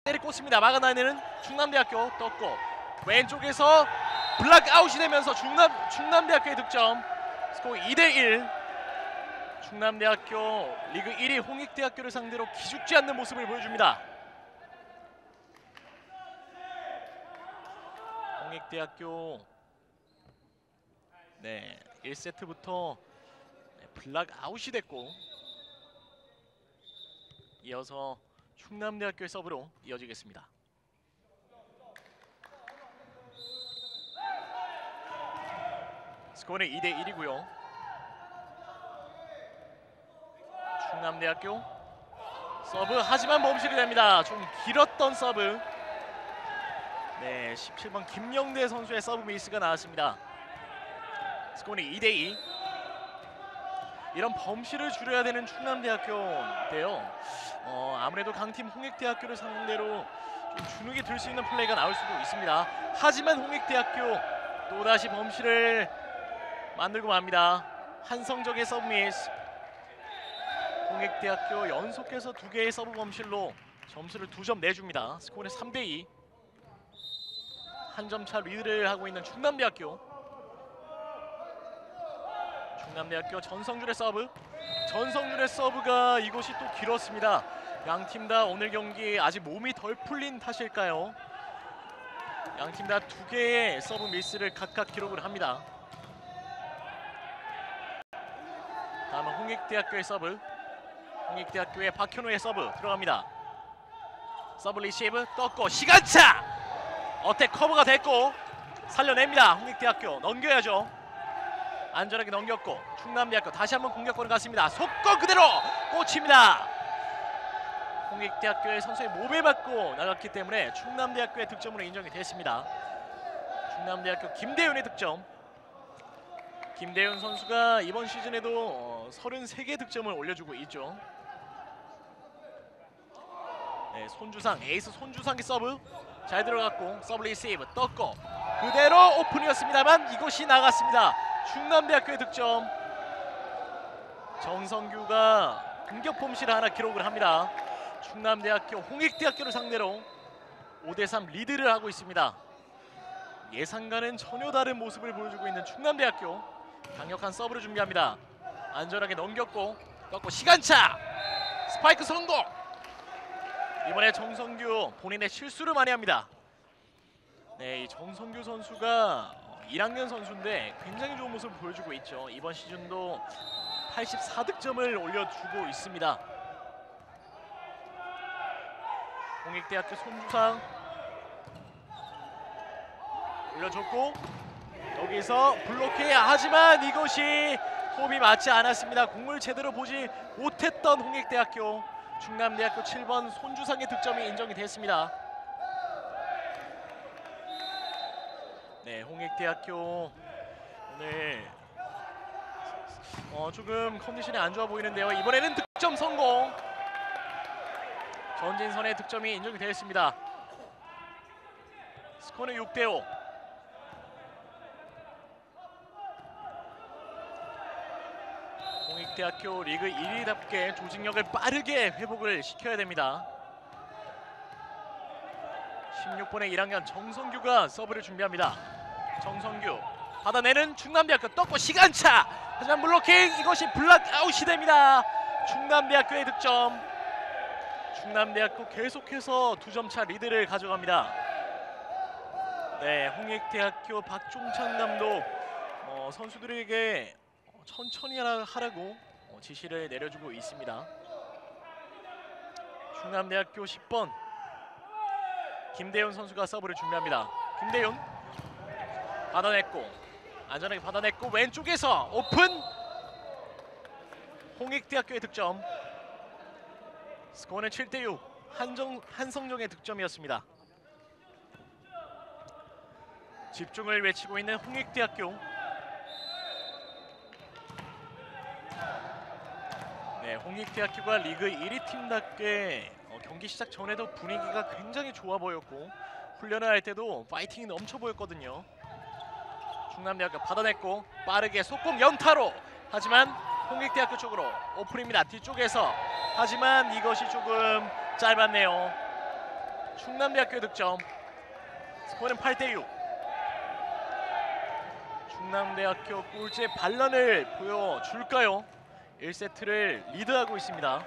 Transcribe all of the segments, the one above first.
때리 꽂습니다. 막아내는 충남대학교. 떴고 왼쪽에서 블락아웃이 되면서 충남대학교의 득점. 스코어 2대1. 충남대학교 리그 1위 홍익대학교를 상대로 기죽지 않는 모습을 보여줍니다. 홍익대학교 1세트부터 블락아웃이 됐고 이어서 충남대학교의 서브로 이어지겠습니다. 스코어는 2대1이고요. 충남대학교 서브 하지만 범실이 됩니다. 좀 길었던 서브. 17번 김영대 선수의 서브 미스가 나왔습니다. 스코어는 2대2. 이런 범실을 줄여야 되는 충남대학교인데요. 아무래도 강팀 홍익대학교를 상대로 좀 주눅이 들 수 있는 플레이가 나올 수도 있습니다. 하지만 홍익대학교 또다시 범실을 만들고 맙니다. 한성적의 서브 미스. 홍익대학교 연속해서 2개의 서브 범실로 점수를 2점 내줍니다. 스코어는 3대2. 한 점 차 리드를 하고 있는 충남대학교. 충남대학교 전성준의 서브. 전성준의 서브가 이곳이 또 길었습니다. 양팀 다 오늘 경기 아직 몸이 덜 풀린 탓일까요? 양팀 다 2개의 서브 미스를 각각 기록을 합니다. 다음은 홍익대학교의 서브. 홍익대학교의 박현우의 서브 들어갑니다. 서브 리시브 떴고 시간차! 어택 커버가 됐고 살려냅니다. 홍익대학교 넘겨야죠. 안전하게 넘겼고 충남대학교 다시 한번 공격권을 갖습니다. 속공 그대로 꽂힙니다. 홍익대학교의 선수의 몸에 맞고 나갔기 때문에 충남대학교의 득점으로 인정이 됐습니다. 충남대학교 김대윤의 득점. 김대윤 선수가 이번 시즌에도 33개 득점을 올려주고 있죠. 손주상, 에이스 손주상의 서브 잘 들어갔고 서브 리시브 떴고 그대로 오픈이었습니다만 이것이 나갔습니다. 충남대학교의 득점. 정성규가 공격 범실을 하나 기록을 합니다. 충남대학교 홍익대학교를 상대로 5대3 리드를 하고 있습니다. 예상과는 전혀 다른 모습을 보여주고 있는 충남대학교. 강력한 서브를 준비합니다. 안전하게 넘겼고 떴고 시간차 스파이크 성공. 이번에 정성규 본인의 실수를 만회합니다. 이 정성규 선수가 1학년 선수인데 굉장히 좋은 모습을 보여주고 있죠. 이번 시즌도 84득점을 올려주고 있습니다. 홍익대학교 손주상 올려줬고 여기서 블록해야 하지만 이것이 호흡이 맞지 않았습니다. 공을 제대로 보지 못했던 홍익대학교. 충남대학교 7번 손주상의 득점이 인정이 됐습니다. 홍익대학교 오늘 조금 컨디션이 안 좋아 보이는데요. 이번에는 득점 성공. 전진선의 득점이 인정이 되었습니다. 스코어는 6대5. 홍익대학교 리그 1위답게 조직력을 빠르게 회복을 시켜야 됩니다. 16번의 1학년 정성규가 서브를 준비합니다. 정성규 받아내는 충남대학교 떴고 시간차. 하지만 블로킹 이것이 블락아웃이 됩니다. 충남대학교의 득점. 충남대학교 계속해서 2점 차 리드를 가져갑니다. 홍익대학교 박종찬 감독 선수들에게 천천히 하라고 지시를 내려주고 있습니다. 충남대학교 10번 김대윤 선수가 서브를 준비합니다. 김대윤 받아냈고 안전하게 받아냈고 왼쪽에서 오픈. 홍익대학교의 득점. 스코어는 7대6. 한성정의 득점이었습니다. 집중을 외치고 있는 홍익대학교. 홍익대학교가 리그 1위 팀답게 경기 시작 전에도 분위기가 굉장히 좋아 보였고 훈련을 할 때도 파이팅이 넘쳐 보였거든요. 충남대학교 받아냈고 빠르게 속공 연타로. 하지만 홍익대학교 쪽으로 오픈입니다. 뒤쪽에서. 하지만 이것이 조금 짧았네요. 충남대학교의 득점. 스코어는 8대6. 충남대학교 꼴찌의 반란을 보여줄까요? 1세트를 리드하고 있습니다.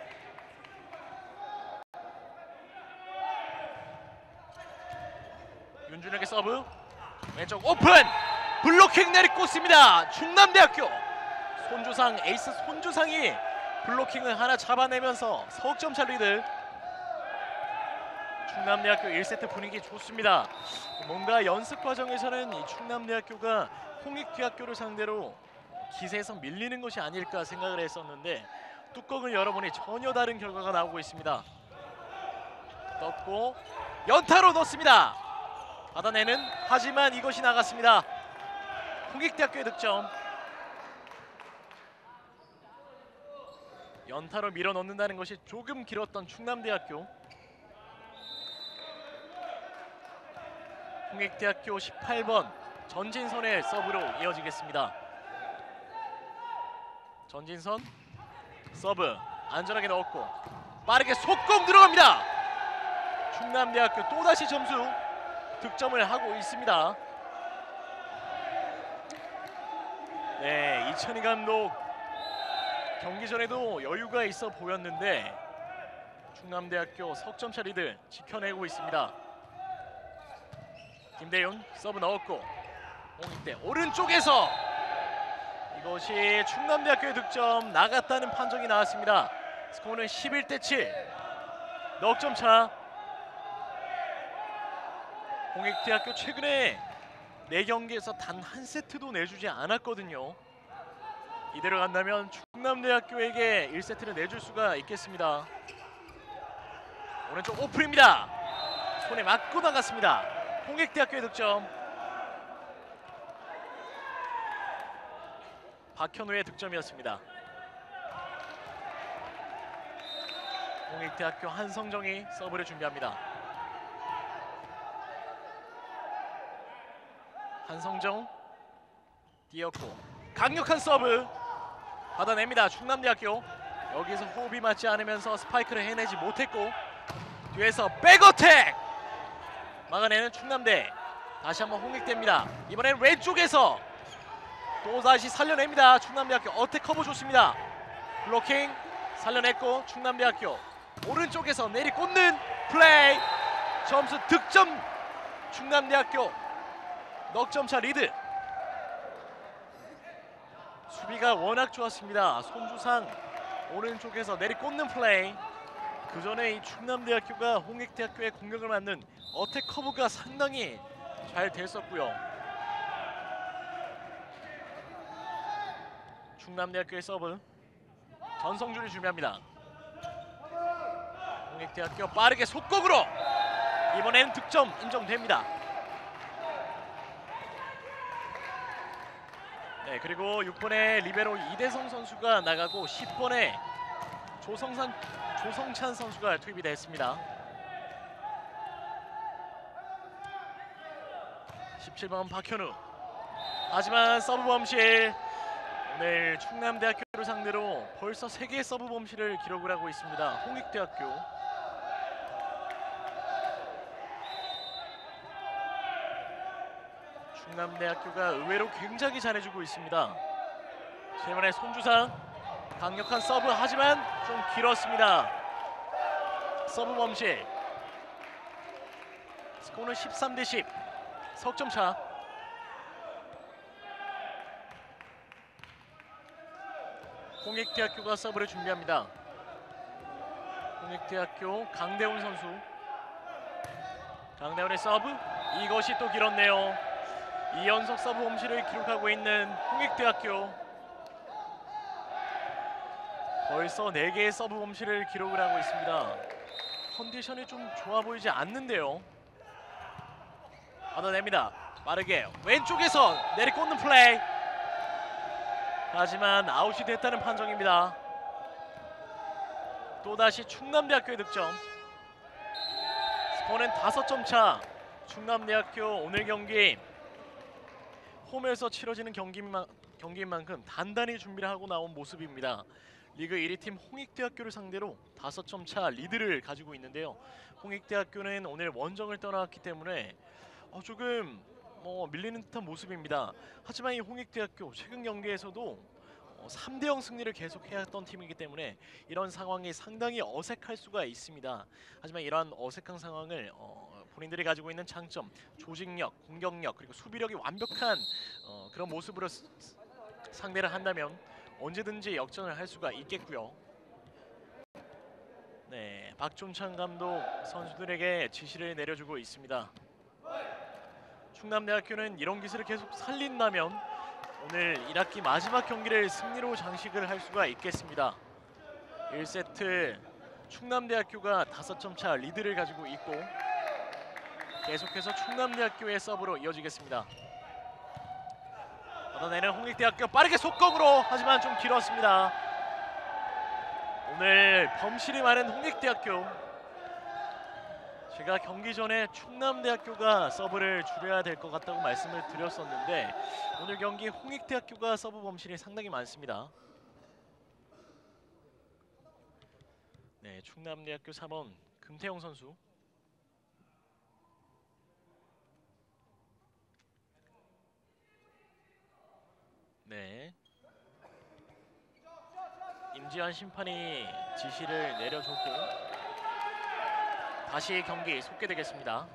윤준혁의 서브. 왼쪽 오픈! 블로킹 내리꽂습니다. 충남대학교. 손주상, 에이스 손주상이 블로킹을 하나 잡아내면서 석점차 리드. 충남대학교 1세트 분위기 좋습니다. 뭔가 연습 과정에서는 이 충남대학교가 홍익대학교를 상대로 기세에서 밀리는 것이 아닐까 생각을 했었는데 뚜껑을 열어보니 전혀 다른 결과가 나오고 있습니다. 떴고 연타로 넣습니다. 받아내는, 하지만 이것이 나갔습니다. 홍익대학교의 득점. 연타로 밀어 넣는다는 것이 조금 길었던 충남대학교. 홍익대학교 18번 전진선의 서브로 이어지겠습니다. 전진선 서브 안전하게 넣었고 빠르게 속공 들어갑니다. 충남대학교 또다시 점수 득점을 하고 있습니다. 네, 이천희 감독 경기 전에도 여유가 있어 보였는데 충남대학교 석점차 리드 지켜내고 있습니다. 김대윤 서브 넣었고 홍익대 오른쪽에서 이것이 충남대학교의 득점 나갔다는 판정이 나왔습니다. 스코어는 11대7. 넉점차. 홍익대학교 최근에 4경기에서 단 한 세트도 내주지 않았거든요. 이대로 간다면 충남대학교에게 1세트를 내줄 수가 있겠습니다. 오른쪽 오픈입니다. 손에 맞고 나갔습니다. 홍익대학교의 득점. 박현우의 득점이었습니다. 홍익대학교 한성정이 서브를 준비합니다. 한성정 뛰었고 강력한 서브 받아냅니다. 충남대학교. 여기서 호흡이 맞지 않으면서 스파이크를 해내지 못했고 뒤에서 백어택 막아내는 충남대. 다시 한번 홍익대입니다. 이번엔 왼쪽에서 또다시 살려냅니다. 충남대학교 어택 커버 좋습니다. 블로킹 살려냈고 충남대학교 오른쪽에서 내리꽂는 플레이. 점수 득점. 충남대학교 넉점차 리드. 수비가 워낙 좋았습니다. 손주상 오른쪽에서 내리꽂는 플레이. 그 전에 이 충남대학교가 홍익대학교의 공격을 막는 어택 커브가 상당히 잘 됐었고요. 충남대학교의 서브. 전성준이 준비합니다. 홍익대학교 빠르게 속공으로 이번엔 득점 인정됩니다. 네, 그리고 6번의 리베로 이대성 선수가 나가고 10번의 조성찬 선수가 투입이 됐습니다. 17번 박현우. 하지만 서브 범실. 오늘 충남대학교를 상대로 벌써 3개의 서브 범실을 기록을 하고 있습니다. 홍익대학교. 충남대학교가 의외로 굉장히 잘해주고 있습니다. 최근에 손주상 강력한 서브, 하지만 좀 길었습니다. 서브 범실. 스코어는 13대10. 석점차. 홍익대학교가 서브를 준비합니다. 홍익대학교 강대훈 선수. 강대훈의 서브. 이것이 또 길었네요. 2연속 서브 범실을 기록하고 있는 홍익대학교. 벌써 4개의 서브 범실을 기록을 하고 있습니다. 컨디션이 좀 좋아 보이지 않는데요. 받아냅니다. 빠르게 왼쪽에서 내리꽂는 플레이. 하지만 아웃이 됐다는 판정입니다. 또다시 충남대학교의 득점. 스코어는 5점 차. 충남대학교 오늘 경기 홈에서 치러지는 경기인 만큼 단단히 준비를 하고 나온 모습입니다. 리그 1위 팀 홍익대학교를 상대로 5점 차 리드를 가지고 있는데요. 홍익대학교는 오늘 원정을 떠나왔기 때문에 조금 밀리는 듯한 모습입니다. 하지만 이 홍익대학교 최근 경기에서도 3대0 승리를 계속해왔던 팀이기 때문에 이런 상황이 상당히 어색할 수가 있습니다. 하지만 이러한 어색한 상황을 본인들이 가지고 있는 장점, 조직력, 공격력 그리고 수비력이 완벽한 그런 모습으로 상대를 한다면 언제든지 역전을 할 수가 있겠고요. 네, 박종찬 감독 선수들에게 지시를 내려주고 있습니다. 충남대학교는 이런 기세를 계속 살린다면 오늘 1학기 마지막 경기를 승리로 장식을 할 수가 있겠습니다. 1세트 충남대학교가 5점 차 리드를 가지고 있고 계속해서 충남대학교의 서브로 이어지겠습니다. 얻어내는 홍익대학교 빠르게 속공으로 하지만 좀 길었습니다. 오늘 범실이 많은 홍익대학교. 제가 경기 전에 충남대학교가 서브를 줄여야 될 것 같다고 말씀을 드렸었는데 오늘 경기 홍익대학교가 서브 범실이 상당히 많습니다. 네, 충남대학교 3번 금태용 선수. 네, 임지환 심판이 지시를 내려줬고 다시 경기 속개되겠습니다.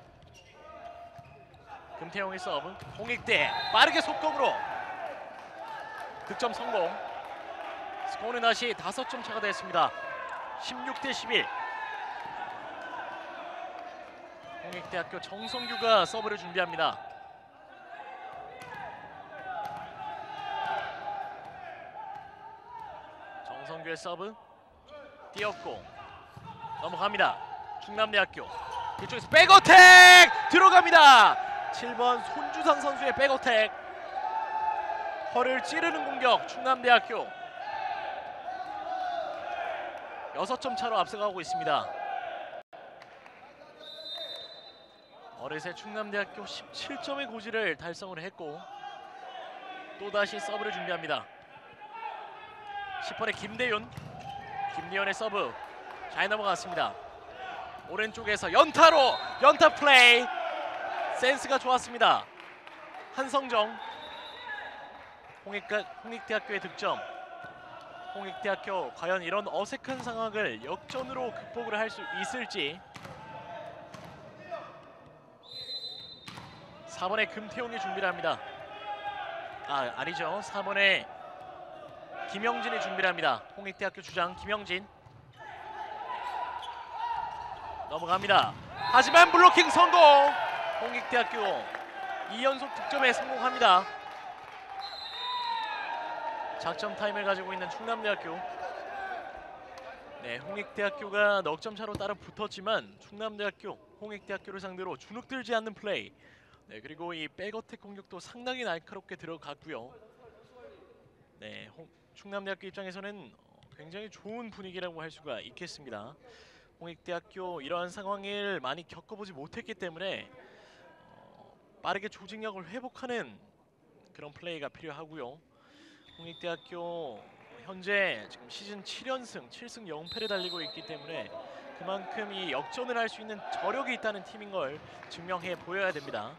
금태용의 서브, 홍익대 빠르게 속공으로 득점 성공. 스코어는 다시 5점 차가 됐습니다. 16대11. 홍익대학교 정성규가 서브를 준비합니다. 정성규의 서브 띄었고 넘어갑니다. 충남대학교 뒤쪽에서 백어택 들어갑니다. 7번 손주상 선수의 백어택. 허를 찌르는 공격. 충남대학교 6점 차로 앞서가고 있습니다. 어느새 충남대학교 17점의 고지를 달성을 했고 또다시 서브를 준비합니다. 10번의 김대윤의 서브 잘 넘어갔습니다. 오른쪽에서 연타로 연타 플레이. 센스가 좋았습니다. 한성정. 홍익대학교의 득점. 홍익대학교 과연 이런 어색한 상황을 역전으로 극복을 할 수 있을지. 4번의 금태용이 준비를 합니다. 아니죠. 4번의 김영진이 준비를 합니다. 홍익대학교 주장 김영진. 넘어갑니다. 하지만 블로킹 성공. 홍익대학교 2연속 득점에 성공합니다. 작전 타임을 가지고 있는 충남대학교. 네, 홍익대학교가 넉 점 차로 따라 붙었지만 충남대학교 홍익대학교를 상대로 주눅들지 않는 플레이. 네, 그리고 이 백어택 공격도 상당히 날카롭게 들어갔고요. 네, 충남대학교 입장에서는 굉장히 좋은 분위기라고 할 수가 있겠습니다. 홍익대학교 이러한 상황을 많이 겪어보지 못했기 때문에 빠르게 조직력을 회복하는 그런 플레이가 필요하고요. 홍익대학교 현재 지금 시즌 7연승, 7승 0패를 달리고 있기 때문에 그만큼 이 역전을 할 수 있는 저력이 있다는 팀인 걸 증명해 보여야 됩니다.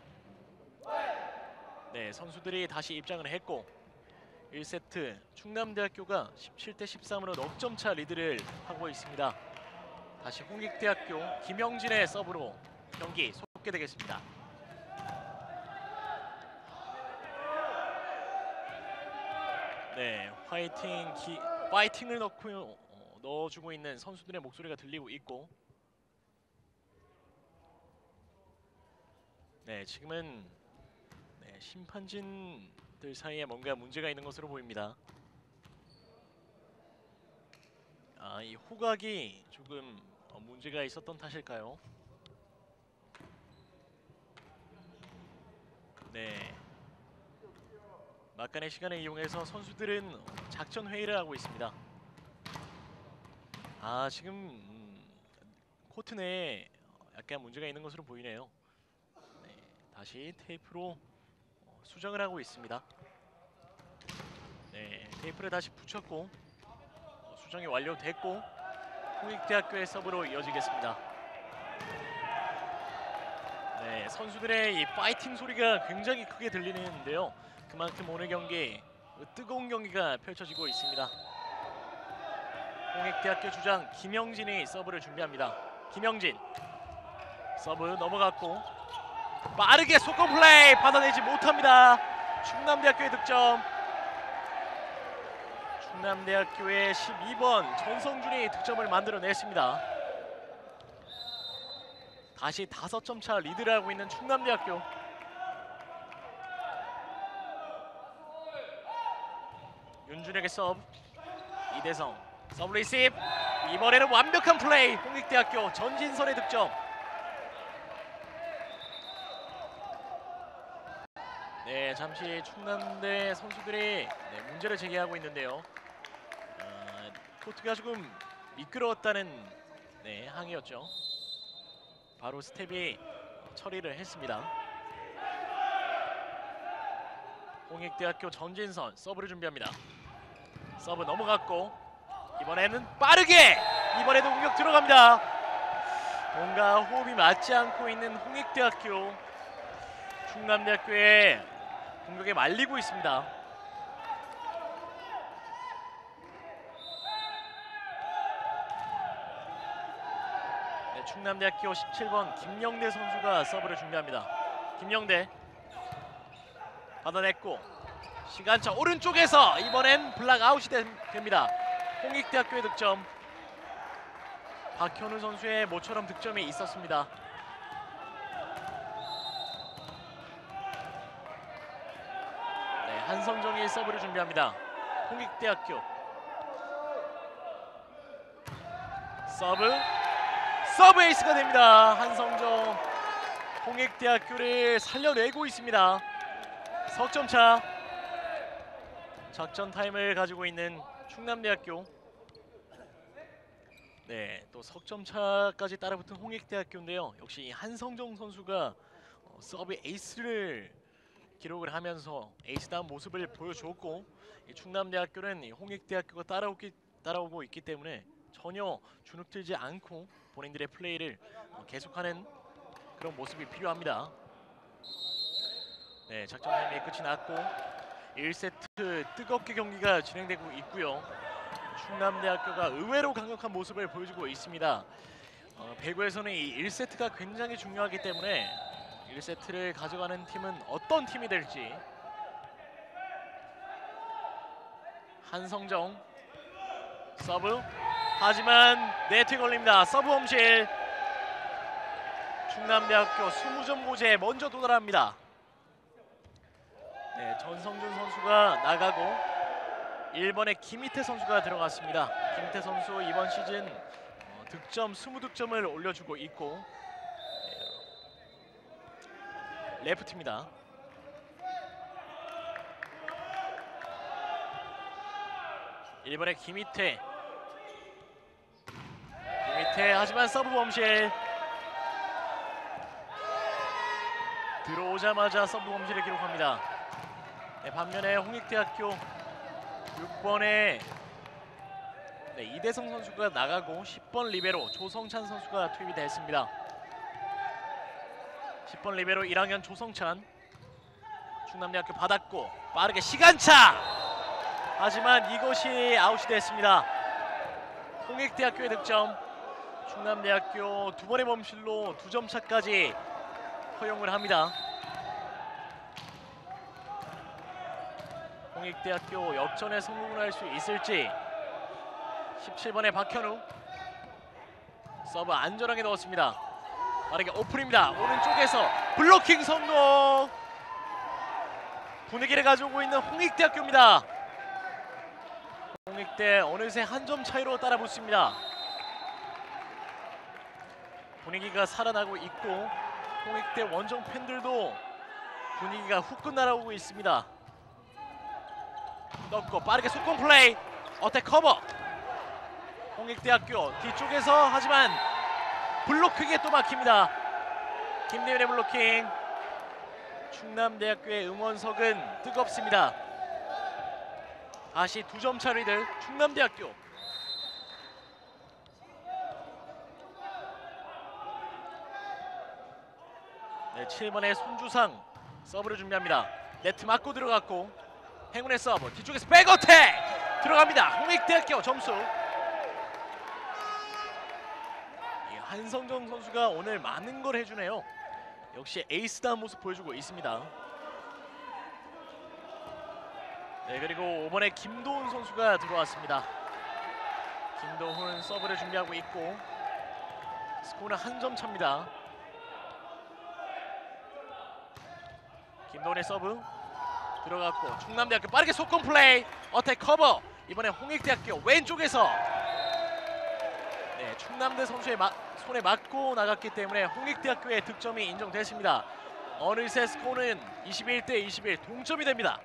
네, 선수들이 다시 입장을 했고 1세트 충남대학교가 17대13으로 넉 점 차 리드를 하고 있습니다. 다시 홍익대학교 김영진의 서브로 경기 속개되겠습니다. 네, 파이팅을 넣어주고 있는 선수들의 목소리가 들리고 있고, 네, 지금은 심판진들 사이에 뭔가 문제가 있는 것으로 보입니다. 이 후각이 조금 문제가 있었던 탓일까요? 네, 막간의 시간을 이용해서 선수들은 작전 회의를 하고 있습니다. 지금 코트 내에 약간 문제가 있는 것으로 보이네요. 네, 다시 테이프로 수정을 하고 있습니다. 네, 테이프를 다시 붙였고 수정이 완료됐고 홍익대학교의 서브로 이어지겠습니다. 네, 선수들의 이 파이팅 소리가 굉장히 크게 들리는데요. 그만큼 오늘 경기 뜨거운 경기가 펼쳐지고 있습니다. 홍익대학교 주장 김영진이 서브를 준비합니다. 김영진 서브 넘어갔고 빠르게 속공 플레이 받아내지 못합니다. 충남대학교의 득점. 충남대학교의 12번 전성준이 득점을 만들어냈습니다. 다시 5점 차 리드를 하고 있는 충남대학교. 윤준혁의 서브. 이대성 서브 리시브. 이번에는 완벽한 플레이. 홍익대학교 전진선의 득점. 네, 잠시 충남대 선수들이 문제를 제기하고 있는데요. 코트가 조금 미끄러웠다는 항의였죠. 바로 스텝이 처리를 했습니다. 홍익대학교 전진선 서브를 준비합니다. 서브 넘어갔고 이번에는 빠르게 이번에도 공격 들어갑니다. 뭔가 호흡이 맞지 않고 있는 홍익대학교. 충남대학교의 공격에 말리고 있습니다. 네, 충남대학교 17번 김영대 선수가 서브를 준비합니다. 김영대 받아냈고 시간차 오른쪽에서 이번엔 블락 아웃이 됩니다. 홍익대학교의 득점. 박현우 선수의 모처럼 득점이 있었습니다. 한성정이 서브를 준비합니다. 홍익대학교 서브 에이스가 됩니다. 한성정 홍익대학교를 살려내고 있습니다. 석점차. 작전 타임을 가지고 있는 충남대학교. 네, 또 석점차까지 따라붙은 홍익대학교인데요. 역시 한성정 선수가 서브 에이스를 기록을 하면서 에이스다운 모습을 보여줬고, 충남대학교는 홍익대학교가 따라오고 있기 때문에 전혀 주눅들지 않고 본인들의 플레이를 계속하는 그런 모습이 필요합니다. 네, 작전 타임이 끝이 났고 1세트 뜨겁게 경기가 진행되고 있고요. 충남대학교가 의외로 강력한 모습을 보여주고 있습니다. 배구에서는 이 1세트가 굉장히 중요하기 때문에 1세트를 가져가는 팀은 어떤 팀이 될지. 한성정 서브, 하지만 네트에 걸립니다. 서브 홈실. 충남대학교 20점 고지에 먼저 도달합니다. 네, 전성준 선수가 나가고 1번에 김희태 선수가 들어갔습니다. 김희태 선수 이번 시즌 득점 20득점을 올려주고 있고, 레프트입니다. 일본의 김희태 하지만 서브 범실. 들어오자마자 서브 범실을 기록합니다. 네, 반면에 홍익대학교 6번에 이대성 선수가 나가고 10번 리베로 조성찬 선수가 투입이 됐습니다. 10번 리베로 1학년 조성찬. 충남대학교 받았고 빠르게 시간차. 하지만 이것이 아웃이 됐습니다. 홍익대학교의 득점. 충남대학교 2번의 범실로 2점 차까지 허용을 합니다. 홍익대학교 역전에 성공을 할 수 있을지. 17번의 박현우 서브 안전하게 넣었습니다. 빠르게 오픈입니다. 오른쪽에서 블로킹 성공. 분위기를 가져오고 있는 홍익대학교입니다. 홍익대 어느새 한 점 차이로 따라붙습니다. 분위기가 살아나고 있고 홍익대 원정 팬들도 분위기가 후끈 날아오고 있습니다. 넣고 빠르게 속공 플레이. 어택 커버. 홍익대학교 뒤쪽에서, 하지만 블로킹에 또 막힙니다. 김대윤의 블로킹. 충남대학교의 응원석은 뜨겁습니다. 다시 2점 차 리드 충남대학교. 네, 7번의 손주상 서브를 준비합니다. 네트 맞고 들어갔고 행운의 서브 뒤쪽에서 백어택 들어갑니다. 홍익대학교 점수. 한성정 선수가 오늘 많은 걸 해주네요. 역시 에이스다운 모습 보여주고 있습니다. 네, 그리고 5번에 김도훈 선수가 들어왔습니다. 김도훈 서브를 준비하고 있고 스코어는 한 점 차입니다. 김도훈의 서브 들어갔고 충남대학교 빠르게 속공 플레이 어택 커버. 이번에 홍익대학교 왼쪽에서 네, 충남대 선수의 손에 맞고 나갔기 때문에 홍익대학교의 득점이 인정됐습니다. 어느새 스코어는 21대 21 동점이 됩니다.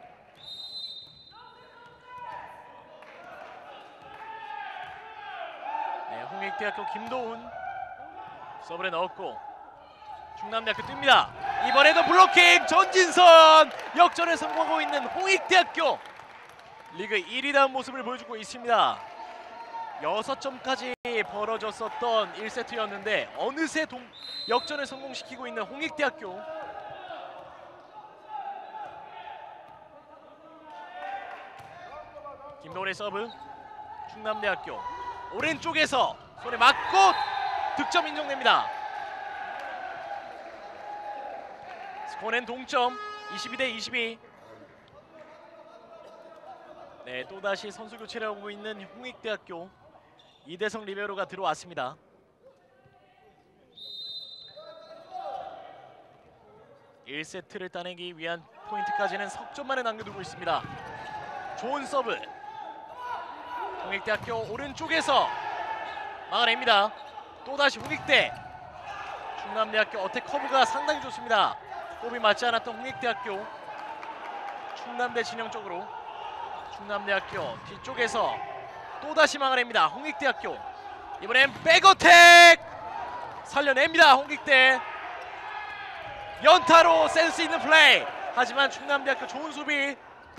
네, 홍익대학교 김도훈 서브에 넣었고 충남대학교 뜹니다. 이번에도 블로킹 전진선 역전에 성공하고 있는 홍익대학교 리그 1위다운 모습을 보여주고 있습니다. 6점까지 벌어졌었던 1세트였는데 어느새 역전을 성공시키고 있는 홍익대학교. 김도훈의 서브 충남대학교 오른쪽에서 손에 맞고 득점 인정됩니다. 스코어는 동점 22대 22. 네, 또다시 선수 교체를 하고 있는 홍익대학교 이대성 리베로가 들어왔습니다. (1세트를) 따내기 위한 포인트까지는 석점만에 남겨두고 있습니다. 좋은 서브 홍익대학교 오른쪽에서 막아냅니다. 또다시 홍익대 충남대학교 어택 커브가 상당히 좋습니다. 호흡이 맞지 않았던 홍익대학교 충남대 진영 쪽으로 충남대학교 뒤쪽에서 또다시 막아냅니다. 홍익대학교 이번엔 백어택 살려냅니다. 홍익대 연타로 센스 있는 플레이. 하지만 충남대학교 좋은 수비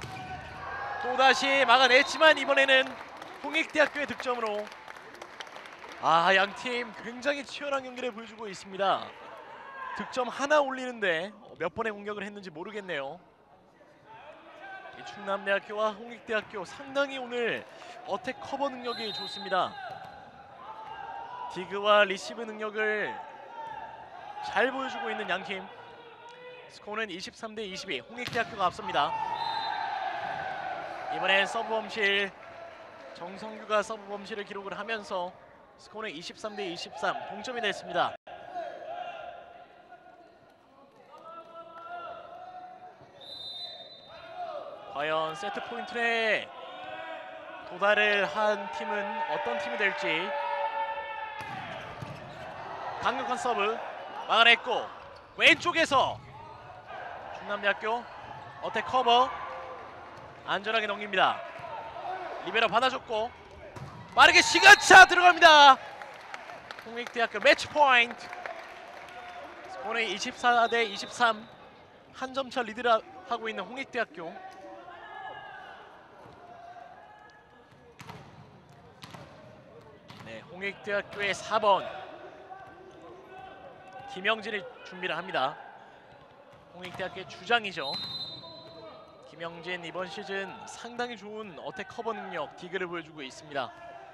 또다시 막아냈지만 이번에는 홍익대학교의 득점으로 양팀 굉장히 치열한 경기를 보여주고 있습니다. 득점 하나 올리는데 몇 번의 공격을 했는지 모르겠네요. 이 충남대학교와 홍익대학교 상당히 오늘 어택 커버 능력이 좋습니다. 디그와 리시브 능력을 잘 보여주고 있는 양팀. 스코어는 23대 22 홍익대학교가 앞섭니다. 이번엔 서브 범실 정성규가 서브 범실을 기록을 하면서 스코어는 23대 23 동점이 됐습니다. 과연 세트 포인트에 도달을 한 팀은 어떤 팀이 될지. 강력한 서브 막아냈고 왼쪽에서 충남대학교 어택 커버 안전하게 넘깁니다. 리베로 받아줬고 빠르게 시간차 들어갑니다. 홍익대학교 매치 포인트. 스코어는 24대 23 한 점차 리드를 하고 있는 홍익대학교. 네, 홍익대학교의 4번 김영진이 준비를 합니다. 홍익대학교의 주장이죠. 김영진 이번 시즌 상당히 좋은 어택 커버 능력 디그를 보여주고 있습니다.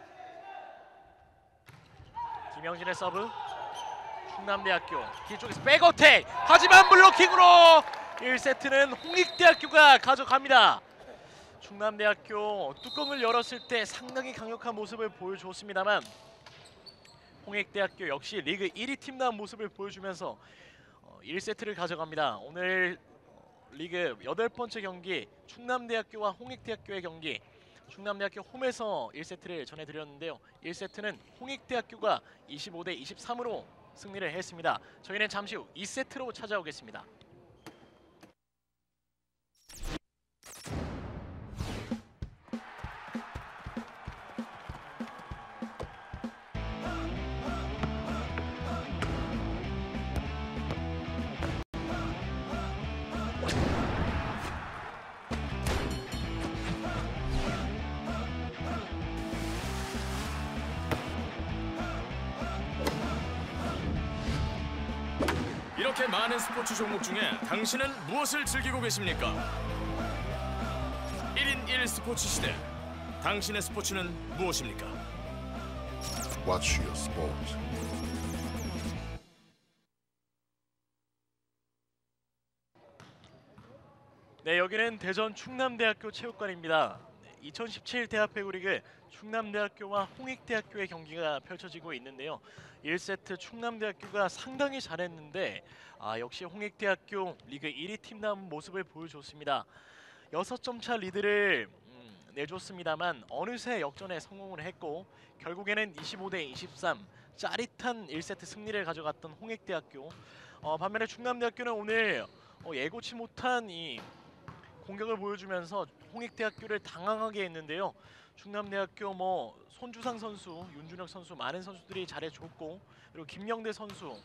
김영진의 서브 충남대학교 뒤쪽에서 백어택 하지만 블로킹으로 1세트는 홍익대학교가 가져갑니다. 충남대학교 뚜껑을 열었을 때 상당히 강력한 모습을 보여줬습니다만 홍익대학교 역시 리그 1위 팀다운 모습을 보여주면서 1세트를 가져갑니다. 오늘 리그 8번째 경기 충남대학교와 홍익대학교의 경기. 충남대학교 홈에서 1세트를 전해드렸는데요. 1세트는 홍익대학교가 25대 23으로 승리를 했습니다. 저희는 잠시 후 2세트로 찾아오겠습니다. 이렇게 많은 스포츠 종목 중에 당신은 무엇을 즐기고 계십니까? 1인 1 스포츠 시대. 당신의 스포츠는 무엇입니까? Watch your sport. 네, 여기는 대전 충남대학교 체육관입니다. 2017 대학배구리그 충남대학교와 홍익대학교의 경기가 펼쳐지고 있는데요. 1세트 충남대학교가 상당히 잘했는데 역시 홍익대학교 리그 1위 팀다운 모습을 보여줬습니다. 6점 차 리드를 내줬습니다만 어느새 역전에 성공을 했고 결국에는 25대 23 짜릿한 1세트 승리를 가져갔던 홍익대학교. 반면에 충남대학교는 오늘 예고치 못한 이 공격을 보여주면서 홍익대학교를 당황하게 했는데요. 충남대학교 손주상 선수, 윤준혁 선수 많은 선수들이 잘해줬고 그리고 김영대 선수,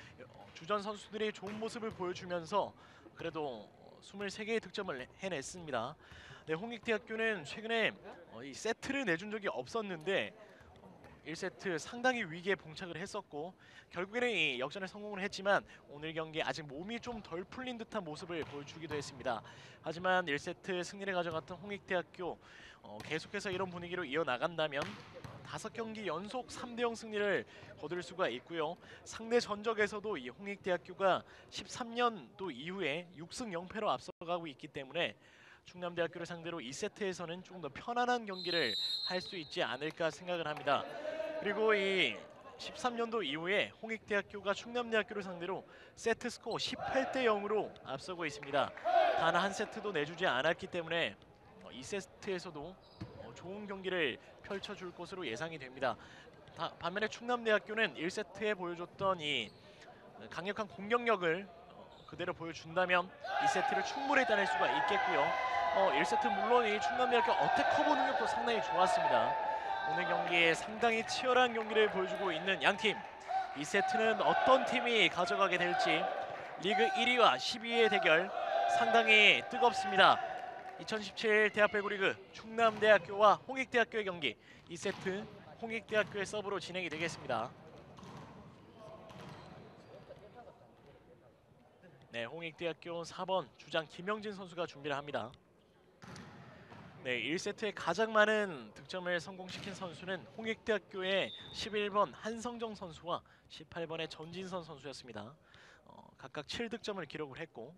주전 선수들이 좋은 모습을 보여주면서 그래도 23개의 득점을 해냈습니다. 네, 홍익대학교는 최근에 이 세트를 내준 적이 없었는데 1세트 상당히 위기에 봉착을 했었고 결국에는 이 역전에 성공을 했지만 오늘 경기 아직 몸이 좀 덜 풀린 듯한 모습을 보여주기도 했습니다. 하지만 1세트 승리를 가져갔던 홍익대학교 계속해서 이런 분위기로 이어나간다면 5경기 연속 3대0 승리를 거둘 수가 있고요. 상대 전적에서도 이 홍익대학교가 13년도 이후에 6승 0패로 앞서가고 있기 때문에 충남대학교를 상대로 2세트에서는 조금 더 편안한 경기를 할 수 있지 않을까 생각을 합니다. 그리고 이 13년도 이후에 홍익대학교가 충남대학교를 상대로 세트 스코어 18대 0으로 앞서고 있습니다. 단 한 세트도 내주지 않았기 때문에 2세트에서도 좋은 경기를 펼쳐줄 것으로 예상이 됩니다. 반면에 충남대학교는 1세트에 보여줬던 이 강력한 공격력을 그대로 보여준다면 2세트를 충분히 따낼 수가 있겠고요. 1세트 물론 이 충남대학교 어택 커버 능력도 상당히 좋았습니다. 오늘 경기에 상당히 치열한 경기를 보여주고 있는 양팀. 2세트는 어떤 팀이 가져가게 될지 리그 1위와 12위의 대결 상당히 뜨겁습니다. 2017 대학배구리그 충남대학교와 홍익대학교의 경기 2세트 홍익대학교의 서브로 진행이 되겠습니다. 네, 홍익대학교 4번 주장 김영진 선수가 준비를 합니다. 네, 1세트에 가장 많은 득점을 성공시킨 선수는 홍익대학교의 11번 한성정 선수와 18번의 전진선 선수였습니다. 각각 7득점을 기록을 했고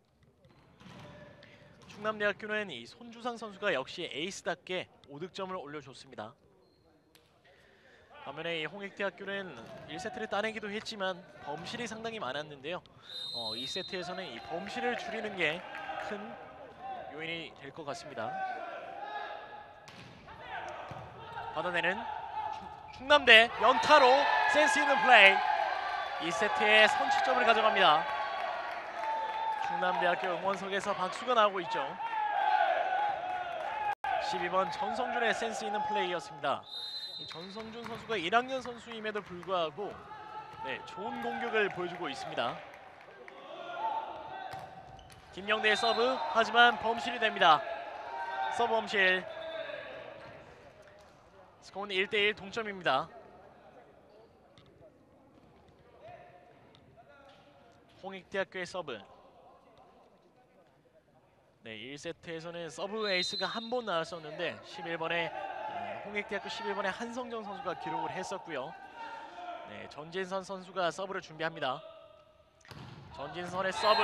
충남대학교는 이 손주상 선수가 역시 에이스답게 5득점을 올려줬습니다. 반면에 이 홍익대학교는 1세트를 따내기도 했지만 범실이 상당히 많았는데요. 2세트에서는 이 범실을 줄이는 게 큰 요인이 될 것 같습니다. 받아내는 충남대 연타로 센스 있는 플레이. 2세트에 선취점을 가져갑니다. 충남대학교 응원석에서 박수가 나오고 있죠. 12번 전성준의 센스 있는 플레이였습니다. 이 전성준 선수가 1학년 선수임에도 불구하고 좋은 공격을 보여주고 있습니다. 김영대의 서브, 하지만 범실이 됩니다. 서브 범실. 스코어는 1대1 동점입니다. 홍익대학교의 서브. 네, 1세트에서는 서브 에이스가 한 번 나왔었는데 11번의 홍익대학교 11번의 한성정 선수가 기록을 했었고요. 네, 전진선 선수가 서브를 준비합니다. 전진선의 서브.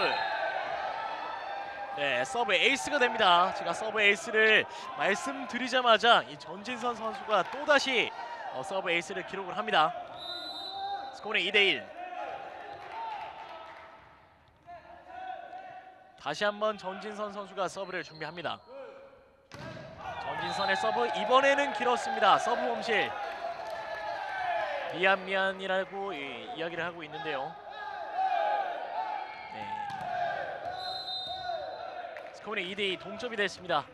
네, 서브 에이스가 됩니다. 제가 서브 에이스를 말씀드리자마자 이 전진선 선수가 또다시 서브 에이스를 기록을 합니다. 스코어는 2대1. 다시 한번 전진선 선수가 서브를 준비합니다. 전진선의 서브, 이번에는 길었습니다. 서브 범실. 미안이라고 이야기를 하고 있는데요. 네. 스코어는 2대2 동점이 됐습니다.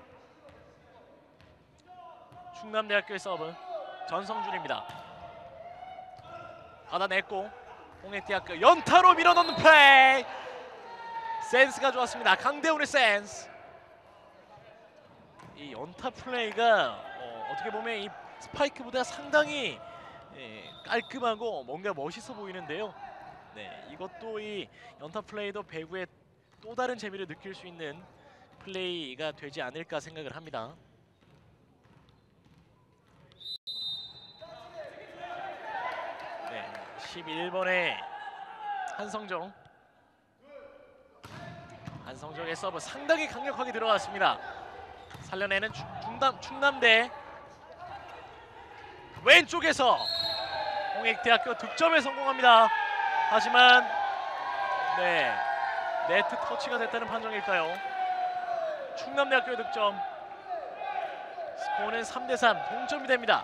충남대학교의 서브 전성준입니다. 받아냈고 홍익대학교 연타로 밀어넣는 플레이. 센스가 좋았습니다. 강대훈의 센스. 이 연타 플레이가 어떻게 보면 이 스파이크보다 상당히 깔끔하고 뭔가 멋있어 보이는데요. 네, 이것도 이 연타 플레이도 배구의 또 다른 재미를 느낄 수 있는 플레이가 되지 않을까 생각을 합니다. 네, 11번의 한성정. 한성정의 서브 상당히 강력하게 들어갔습니다. 살려내는 충남대. 왼쪽에서 홍익대학교 득점에 성공합니다. 하지만 네, 네트 터치가 됐다는 판정일까요? 충남대학교의 득점. 스코어는 3대3 동점이 됩니다.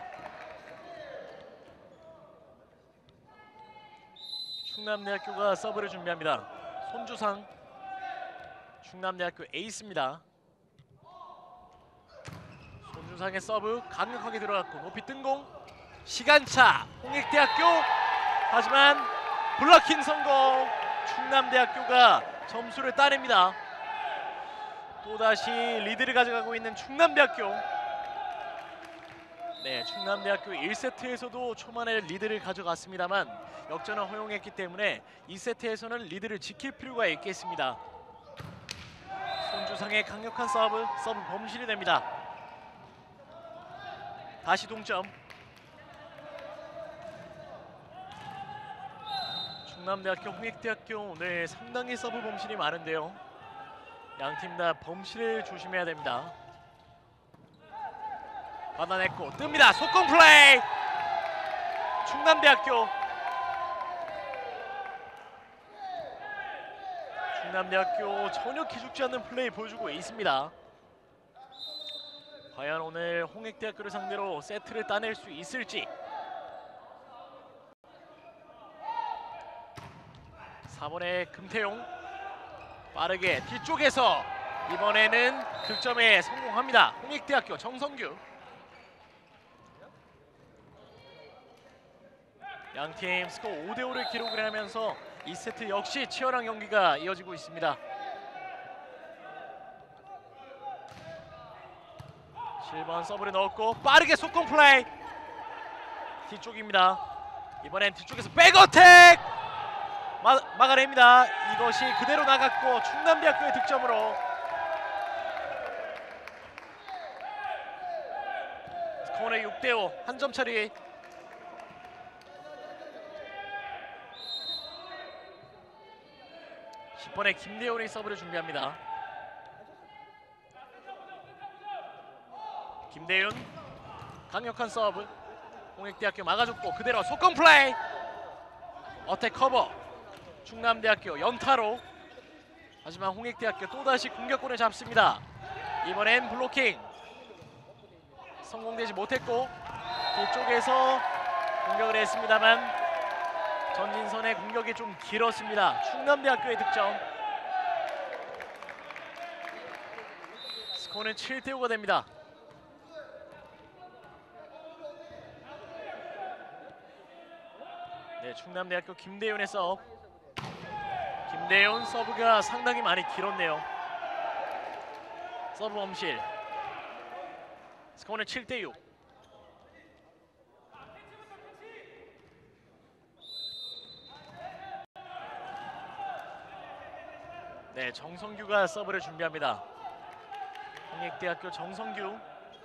충남대학교가 서브를 준비합니다. 손주상, 충남대학교 에이스입니다. 손주상의 서브 강력하게 들어갔고 높이 뜬공. 시간차 홍익대학교. 하지만 블로킹 성공. 충남대학교가 점수를 따냅니다. 또다시 리드를 가져가고 있는 충남대학교. 네, 충남대학교 1세트에서도 초반에 리드를 가져갔습니다만 역전을 허용했기 때문에 2세트에서는 리드를 지킬 필요가 있겠습니다. 손주상의 강력한 서브 범실이 됩니다. 다시 동점. 충남대학교, 홍익대학교 오늘 상당히 서브 범실이 많은데요. 양팀 다 범실을 조심해야 됩니다. 받아냈고 뜹니다. 속공 플레이. 충남대학교. 충남대학교 전혀 기죽지 않는 플레이 보여주고 있습니다. 과연 오늘 홍익대학교를 상대로 세트를 따낼 수 있을지. 4번의 금태용 빠르게 뒤쪽에서 이번에는 득점에 성공합니다. 홍익대학교 정성규. 양팀 스코어 5대5를 기록을 하면서 2세트 역시 치열한 경기가 이어지고 있습니다. 실번 서브를 넣었고 빠르게 속공 플레이. 뒤쪽입니다. 이번엔 뒤쪽에서 백어택 막아냅니다. 이것이 그대로 나갔고 충남대학교의 득점으로 스코어는 6대5 한 점 차리. 이번에 김대훈이 서브를 준비합니다. 김대훈 강력한 서브. 홍익대학교 막아줬고 그대로 속공 플레이. 어택 커버. 충남대학교 연타로. 하지만 홍익대학교 또다시 공격권을 잡습니다. 이번엔 블로킹 성공되지 못했고 뒤쪽에서 공격을 했습니다만 전진선의 공격이 좀 길었습니다. 충남대학교의 득점. 스코어는 7대5가 됩니다. 네, 충남대학교 김대윤의 서브. 김대윤 서브가 상당히 많이 길었네요. 서브 범실. 스코어는 7대6. 네, 정성규가 서브를 준비합니다. 홍익대학교 정성규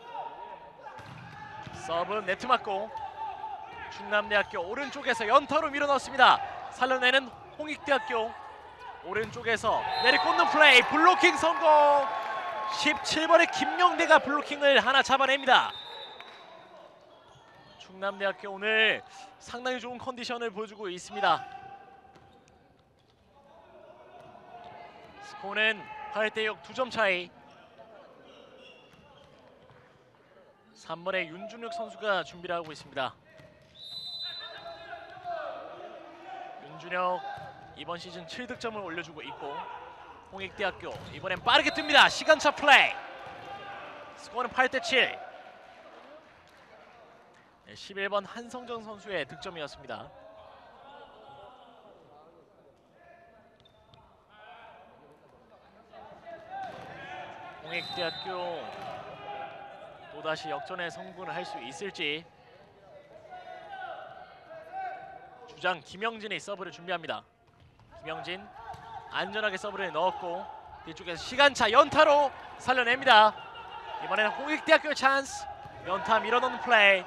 서브 네트 맞고 충남대학교 오른쪽에서 연타로 밀어넣습니다. 살려내는 홍익대학교. 오른쪽에서 내리꽂는 플레이. 블로킹 성공. 17번의 김영대가 블로킹을 하나 잡아냅니다. 충남대학교 오늘 상당히 좋은 컨디션을 보여주고 있습니다. 스코어는 8대6 2점 차이. 3번의 윤준혁 선수가 준비를 하고 있습니다. 윤준혁 이번 시즌 7득점을 올려주고 있고 홍익대학교 이번엔 빠르게 뜹니다. 시간차 플레이. 스코어는 8대7. 11번 한성정 선수의 득점이었습니다. 홍익대학교 또다시 역전에 성공을 할 수 있을지. 주장 김영진이 서브를 준비합니다. 김영진 안전하게 서브를 넣었고 뒤쪽에서 시간차 연타로 살려냅니다. 이번에는 홍익대학교의 찬스. 연타 밀어넣는 플레이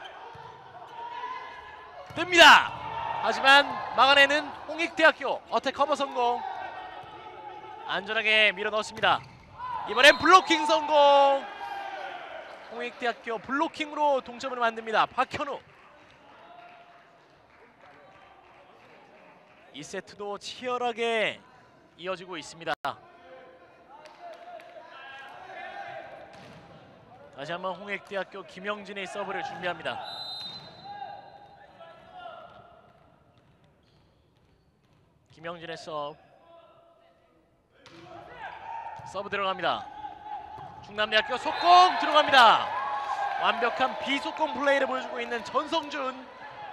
뜹니다. 하지만 막아내는 홍익대학교. 어택 커버 성공. 안전하게 밀어넣습니다. 이번엔 블로킹 성공. 홍익대학교 블로킹으로 동점을 만듭니다. 박현우. 이 세트도 치열하게 이어지고 있습니다. 다시 한번 홍익대학교 김영진의 서브를 준비합니다. 김영진의 서브 들어갑니다. 충남대학교 속공 들어갑니다. 완벽한 비속공 플레이를 보여주고 있는 전성준.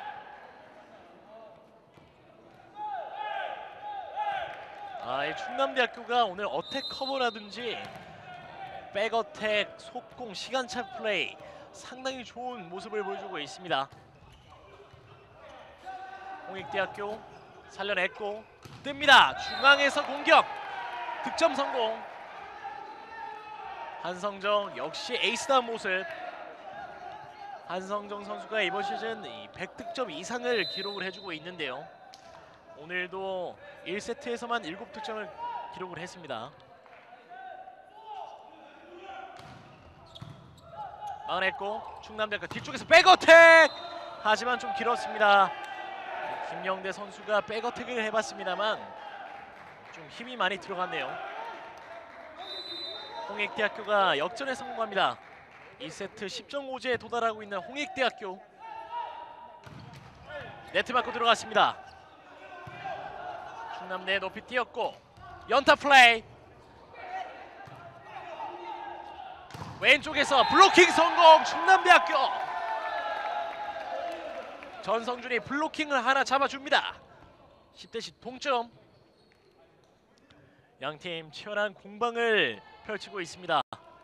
이 충남대학교가 오늘 어택 커버라든지 백어택, 속공, 시간차 플레이 상당히 좋은 모습을 보여주고 있습니다. 홍익대학교 살려냈고 뜹니다. 중앙에서 공격 득점 성공. 한성정 역시 에이스다운 모습. 한성정 선수가 이번 시즌 100득점 이상을 기록을 해주고 있는데요. 오늘도 1세트에서만 7득점을 기록을 했습니다. 막아냈고 충남대학교 뒤쪽에서 백어택! 하지만 좀 길었습니다. 김영대 선수가 백어택을 해봤습니다만 좀 힘이 많이 들어갔네요. 홍익대학교가 역전에 성공합니다. 2세트 10.5제에 도달하고 있는 홍익대학교. 네트 맞고 들어갔습니다. 충남대 높이 뛰었고 연타 플레이. 왼쪽에서 블로킹 성공. 충남대학교. 전성준이 블로킹을 하나 잡아줍니다. 10대10 동점. 양팀 치열한 공방을 펼치고 있습니다.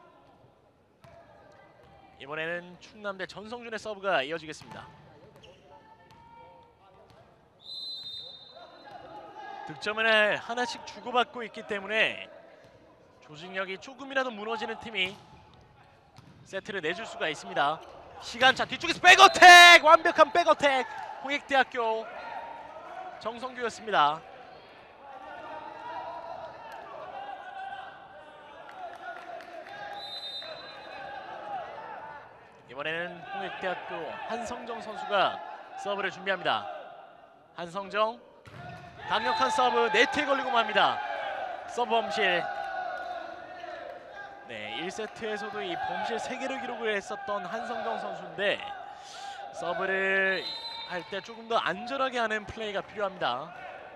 이번에는 충남대 전성준의 서브가 이어지겠습니다. 득점을 하나씩 주고받고 있기 때문에 조직력이 조금이라도 무너지는 팀이 세트를 내줄 수가 있습니다. 시간차 뒤쪽에서 백어택! 완벽한 백어택! 홍익대학교 정성규였습니다. 이번에는 홍익대학교 한성정 선수가 서브를 준비합니다. 한성정 강력한 서브 네트에 걸리고 맙니다. 서브 범실. 네, 1세트에서도 이 범실 3개를 기록을 했었던 한성정 선수인데 서브를 할 때 조금 더 안전하게 하는 플레이가 필요합니다.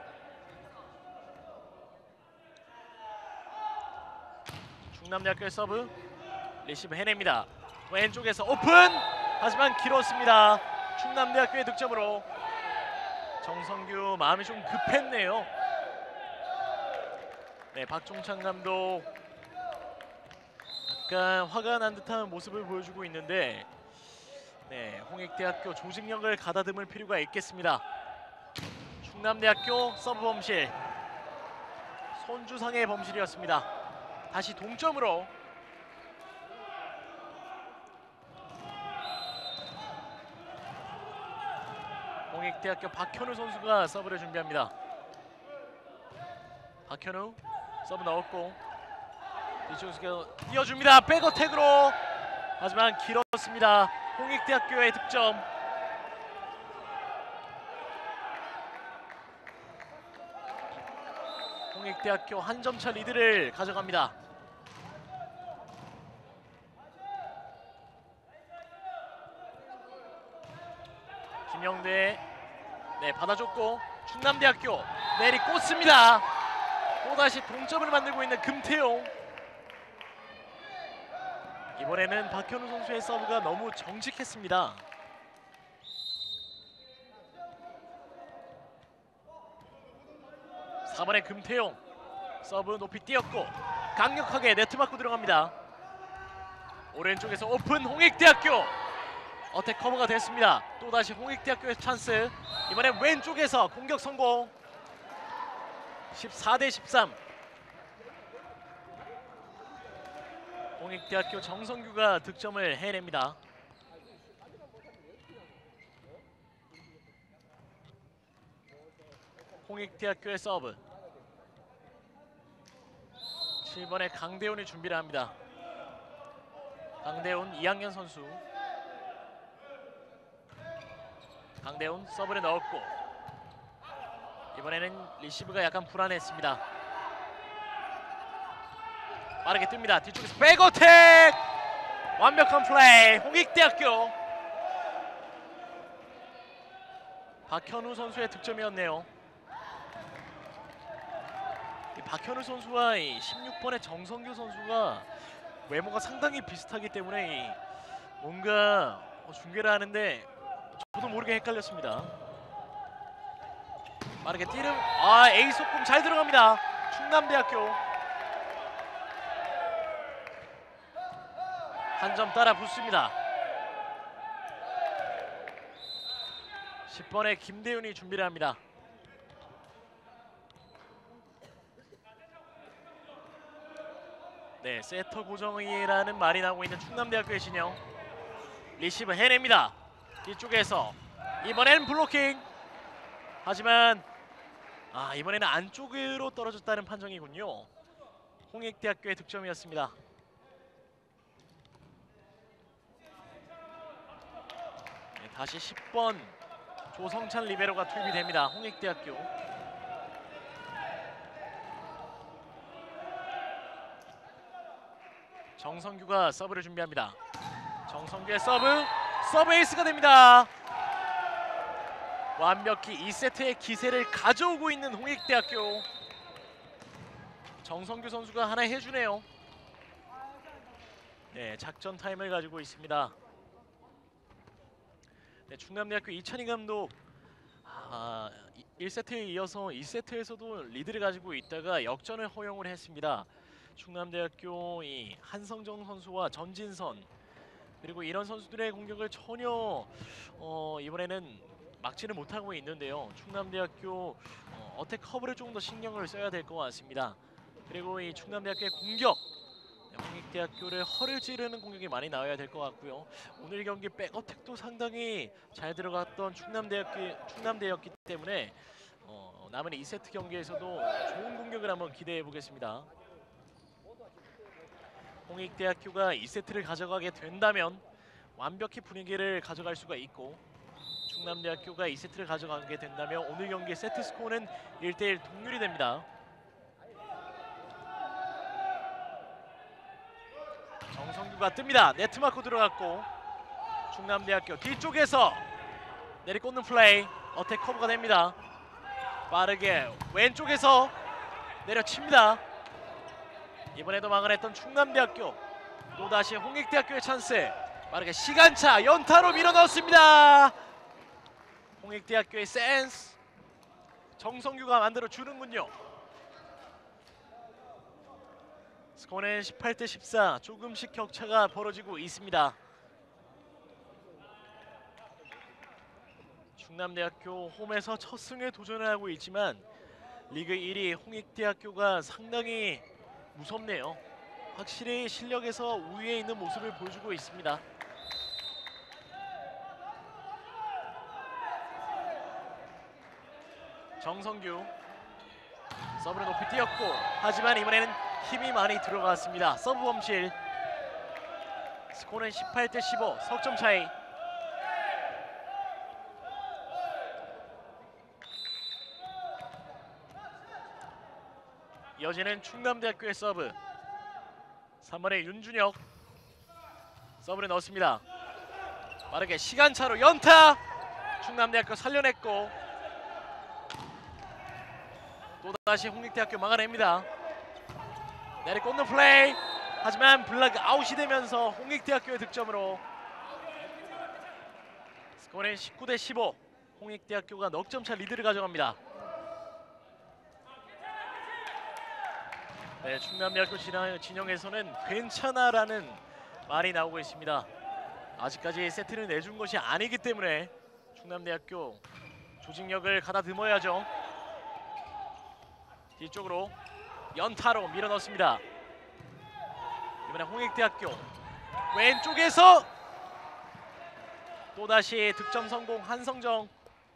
충남대학교의 서브 리시브 해냅니다. 왼쪽에서 오픈! 하지만 길었습니다. 충남대학교의 득점으로. 정성규 마음이 좀 급했네요. 네, 박종찬 감독 약간 화가 난 듯한 모습을 보여주고 있는데 네, 홍익대학교 조직력을 가다듬을 필요가 있겠습니다. 충남대학교 서브 범실. 손주상의 범실이었습니다. 다시 동점으로. 홍익대학교 박현우 선수가 서브를 준비합니다. 박현우 서브 넣었고 뒤쪽에서 띄워줍니다. 백어택으로. 하지만 길었습니다. 홍익대학교의 득점. 홍익대학교 한 점차 리드를 가져갑니다. 김영대 네, 받아줬고 충남대학교 내리 꽂습니다. 또다시 동점을 만들고 있는 금태용. 이번에는 박현우 선수의 서브가 너무 정직했습니다. (4번의) 금태용 서브 높이 뛰었고 강력하게 네트 맞고 들어갑니다. 오른쪽에서 오픈 홍익대학교. 어택 커버가 됐습니다. 또다시 홍익대학교의 찬스. 이번엔 왼쪽에서 공격 성공. 14대 13. 홍익대학교 정성규가 득점을 해냅니다. 홍익대학교의 서브. 7번의 강대훈이 준비를 합니다. 강대훈 2학년 선수. 강대훈 서브를 넣었고 이번에는 리시브가 약간 불안했습니다. 빠르게 뜹니다. 뒤쪽에서 백어택! 완벽한 플레이 홍익대학교. 박현우 선수의 득점이었네요. 이 박현우 선수와 이 16번의 정성규 선수가 외모가 상당히 비슷하기 때문에 뭔가 중계를 하는데 저도 모르게 헷갈렸습니다. 빠르게 뛰는 에이스 속공 잘 들어갑니다. 충남대학교 한 점 따라 붙습니다. 10번의 김대윤이 준비를 합니다. 네, 세터 고정이라는 말이 나오고 있는 충남대학교의 진영. 리시브 해냅니다. 뒤쪽에서 이번엔 블로킹. 하지만 이번에는 안쪽으로 떨어졌다는 판정이군요. 홍익대학교의 득점이었습니다. 네, 다시 10번 조성찬 리베로가 투입이 됩니다. 홍익대학교. 정성규가 서브를 준비합니다. 정성규의 서브 에이스가 됩니다. 완벽히 2세트의 기세를 가져오고 있는 홍익대학교. 정성규 선수가 하나 해주네요. 네, 작전 타임을 가지고 있습니다. 네, 충남대학교 이찬희 감독 1세트에 이어서 2세트에서도 리드를 가지고 있다가 역전을 허용을 했습니다. 충남대학교 이 한성정 선수와 전진선 그리고 이런 선수들의 공격을 전혀 이번에는 막지를 못하고 있는데요. 충남대학교 어택 커브를 조금 더 신경을 써야 될 것 같습니다. 그리고 이 충남대학교의 공격, 홍익대학교를 허를 찌르는 공격이 많이 나와야 될 것 같고요. 오늘 경기 백어택도 상당히 잘 들어갔던 충남대였기 때문에 남은 2세트 경기에서도 좋은 공격을 한번 기대해 보겠습니다. 홍익대학교가 2세트를 가져가게 된다면 완벽히 분위기를 가져갈 수가 있고 충남대학교가 2세트를 가져가게 된다면 오늘 경기의 세트 스코어는 1대1 동률이 됩니다. 정성규가 뜹니다. 네트 맞고 들어갔고 충남대학교 뒤쪽에서 내리꽂는 플레이 어택 커버가 됩니다. 빠르게 왼쪽에서 내려칩니다. 이번에도 막아냈던 충남대학교. 또다시 홍익대학교의 찬스. 빠르게 시간차 연타로 밀어넣었습니다. 홍익대학교의 센스. 정성규가 만들어주는군요. 스코어는 18대 14. 조금씩 격차가 벌어지고 있습니다. 충남대학교 홈에서 첫 승에 도전을 하고 있지만 리그 1위 홍익대학교가 상당히 무섭네요. 확실히 실력에서 우위에 있는 모습을 보여주고 있습니다. 정성규 서브를 높이 뛰었고 하지만 이번에는 힘이 많이 들어갔습니다. 서브 범실. 스코어는 18대 15. 석점 차이. 이어지는 충남대학교의 서브. 3번의 윤준혁 서브를 넣었습니다. 빠르게 시간차로 연타. 충남대학교 살려냈고 또다시 홍익대학교 막아냅니다. 내리꽂는 플레이. 하지만 블락 아웃이 되면서 홍익대학교의 득점으로 스코어는 19대 15. 홍익대학교가 넉 점 차 리드를 가져갑니다. 네, 충남대학교 진영에서는 괜찮아라는 말이 나오고 있습니다. 아직까지 세트를 내준 것이 아니기 때문에 충남대학교 조직력을 가다듬어야죠. 뒤쪽으로 연타로 밀어넣습니다. 이번에 홍익대학교 왼쪽에서 또다시 득점 성공 한성정.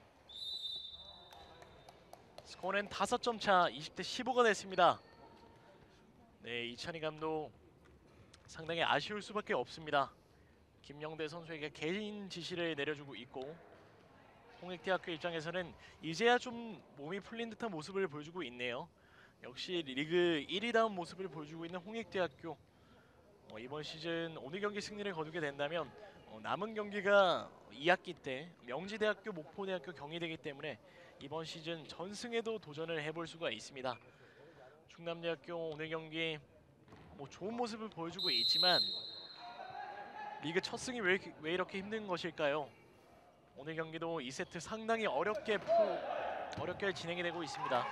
스코어는 5점 차 20대 15가 됐습니다. 네, 이찬희 감독 상당히 아쉬울 수밖에 없습니다. 김영대 선수에게 개인 지시를 내려주고 있고 홍익대학교 입장에서는 이제야 좀 몸이 풀린 듯한 모습을 보여주고 있네요. 역시 리그 1위다운 모습을 보여주고 있는 홍익대학교. 이번 시즌 오늘 경기 승리를 거두게 된다면 남은 경기가 2학기 때 명지대학교, 목포대학교, 경희대이기 때문에 이번 시즌 전승에도 도전을 해볼 수가 있습니다. 충남대학교 오늘 경기 좋은 모습을 보여주고 있지만 리그 첫 승이 왜 이렇게 힘든 것일까요? 오늘 경기도 2세트 상당히 어렵게 진행이 되고 있습니다.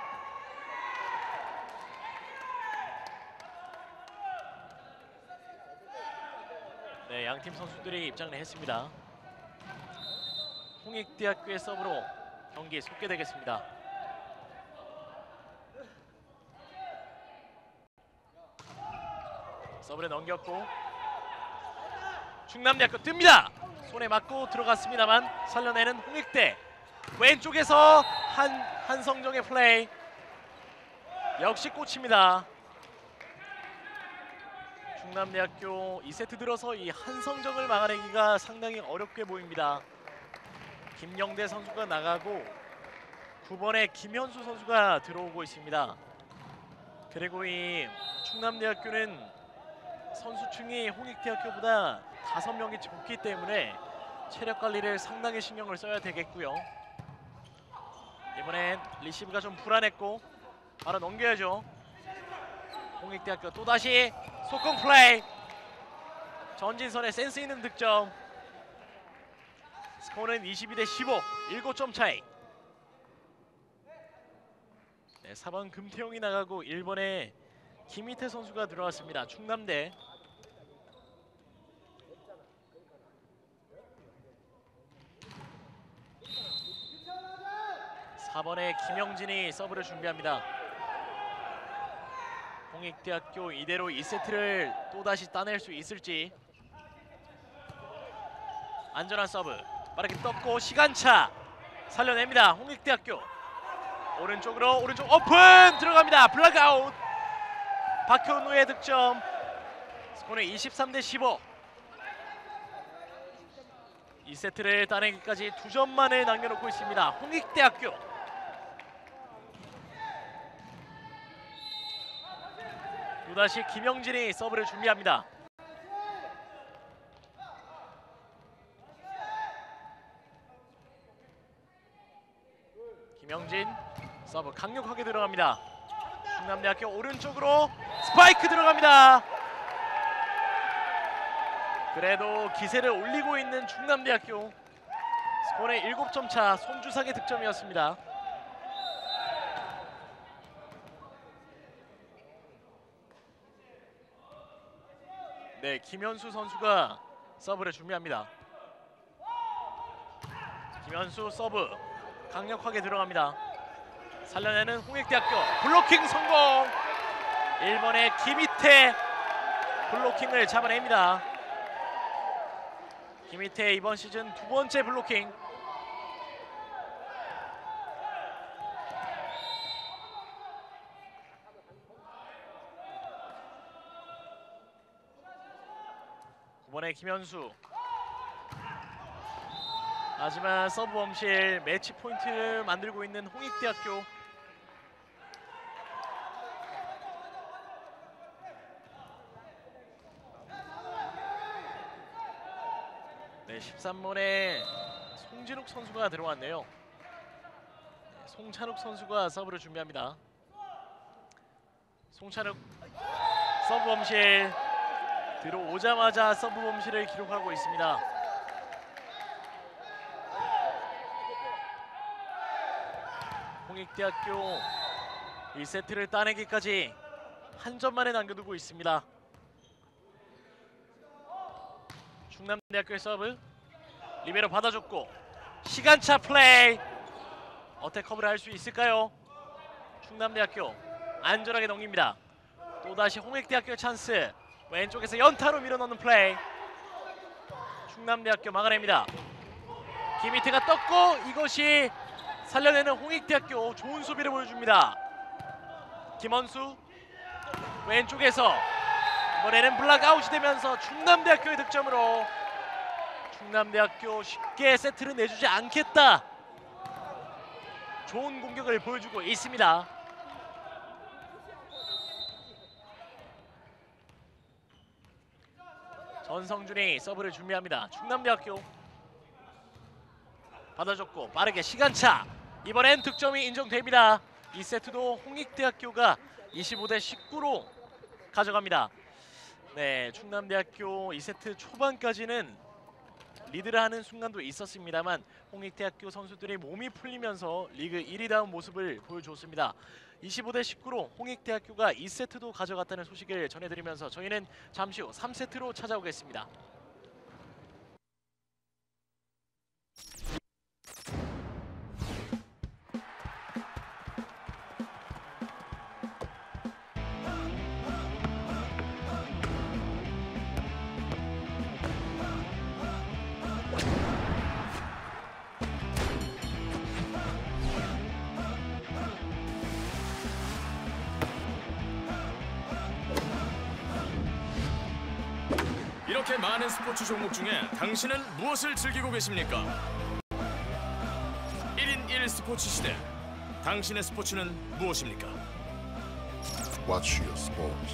네, 양팀 선수들이 입장을 했습니다. 홍익대학교의 서브로 경기에 속게 되겠습니다. 서브를 넘겼고 충남대학교 뜹니다. 손에 맞고 들어갔습니다만 살려내는 홍익대. 왼쪽에서 한성정의 플레이 역시 꽂힙니다. 충남대학교 2세트 들어서 이 한성정을 막아내기가 상당히 어렵게 보입니다. 김영대 선수가 나가고 9번에 김현수 선수가 들어오고 있습니다. 그리고 이 충남대학교는 선수층이 홍익대학교보다 5명이 적기 때문에 체력 관리를 상당히 신경을 써야 되겠고요. 이번엔 리시브가 좀 불안했고 바로 넘겨야죠. 홍익대학교 또다시 속공 플레이. 전진선의 센스 있는 득점. 스코어는 22대 15, 7점 차이. 네, 4번 금태용이 나가고 1번에 김희태 선수가 들어왔습니다. 충남대. (4번의) 김영진이 서브를 준비합니다. 홍익대학교 이대로 2세트를 또다시 따낼 수 있을지. 안전한 서브 빠르게 떴고 시간차 살려냅니다. 홍익대학교 오른쪽으로 오른쪽 오픈 들어갑니다. 블락아웃. 박현우의 득점. 스코어는 23대 15. 2세트를 따내기까지 2점만을 남겨놓고 있습니다. 홍익대학교. 또다시 김영진이 서브를 준비합니다. 김영진 서브 강력하게 들어갑니다. 충남대학교 오른쪽으로 스파이크 들어갑니다. 그래도 기세를 올리고 있는 충남대학교. 스코어는 7점 차. 손주상의 득점이었습니다. 네, 김현수 선수가 서브를 준비합니다. 김현수 서브 강력하게 들어갑니다. 살려내는 홍익대학교. 블로킹 성공. 1번의 김희태 블로킹을 잡아냅니다. 김희태 이번 시즌 2번째 블로킹. 이번에 김현수. 하지만 서브 범실 매치 포인트를 만들고 있는 홍익대학교. 네, 13번에 송진욱 선수가 들어왔네요. 네, 송찬욱 선수가 서브를 준비합니다. 송찬욱 서브 범실. 들어오자마자 서브 범실을 기록하고 있습니다. 홍익대학교 1세트를 따내기까지 한 점만에 남겨두고 있습니다. 충남대학교의 서브 리베로 받아줬고 시간차 플레이 어택 커브를 할 수 있을까요? 충남대학교 안전하게 넘깁니다. 또다시 홍익대학교의 찬스. 왼쪽에서 연타로 밀어넣는 플레이. 충남대학교 막아냅니다. 김희태가 떴고 이것이 살려내는 홍익대학교 좋은 수비를 보여줍니다. 김원수 왼쪽에서 이번에는 블락아웃이 되면서 충남대학교의 득점으로 충남대학교 쉽게 세트를 내주지 않겠다. 좋은 공격을 보여주고 있습니다. 전성준이 서브를 준비합니다. 충남대학교 받아줬고 빠르게 시간차. 이번엔 득점이 인정됩니다. 이 세트도 홍익대학교가 25대 19로 가져갑니다. 네, 충남대학교 이 세트 초반까지는 리드를 하는 순간도 있었습니다만 홍익대학교 선수들이 몸이 풀리면서 리그 1위다운 모습을 보여줬습니다. 25대 19로 홍익대학교가 2세트도 가져갔다는 소식을 전해드리면서 저희는 잠시 후 3세트로 찾아오겠습니다. 이렇게 많은 스포츠 종목 중에 당신은 무엇을 즐기고 계십니까? 1인 1 스포츠 시대. 당신의 스포츠는 무엇입니까? Watch your sport.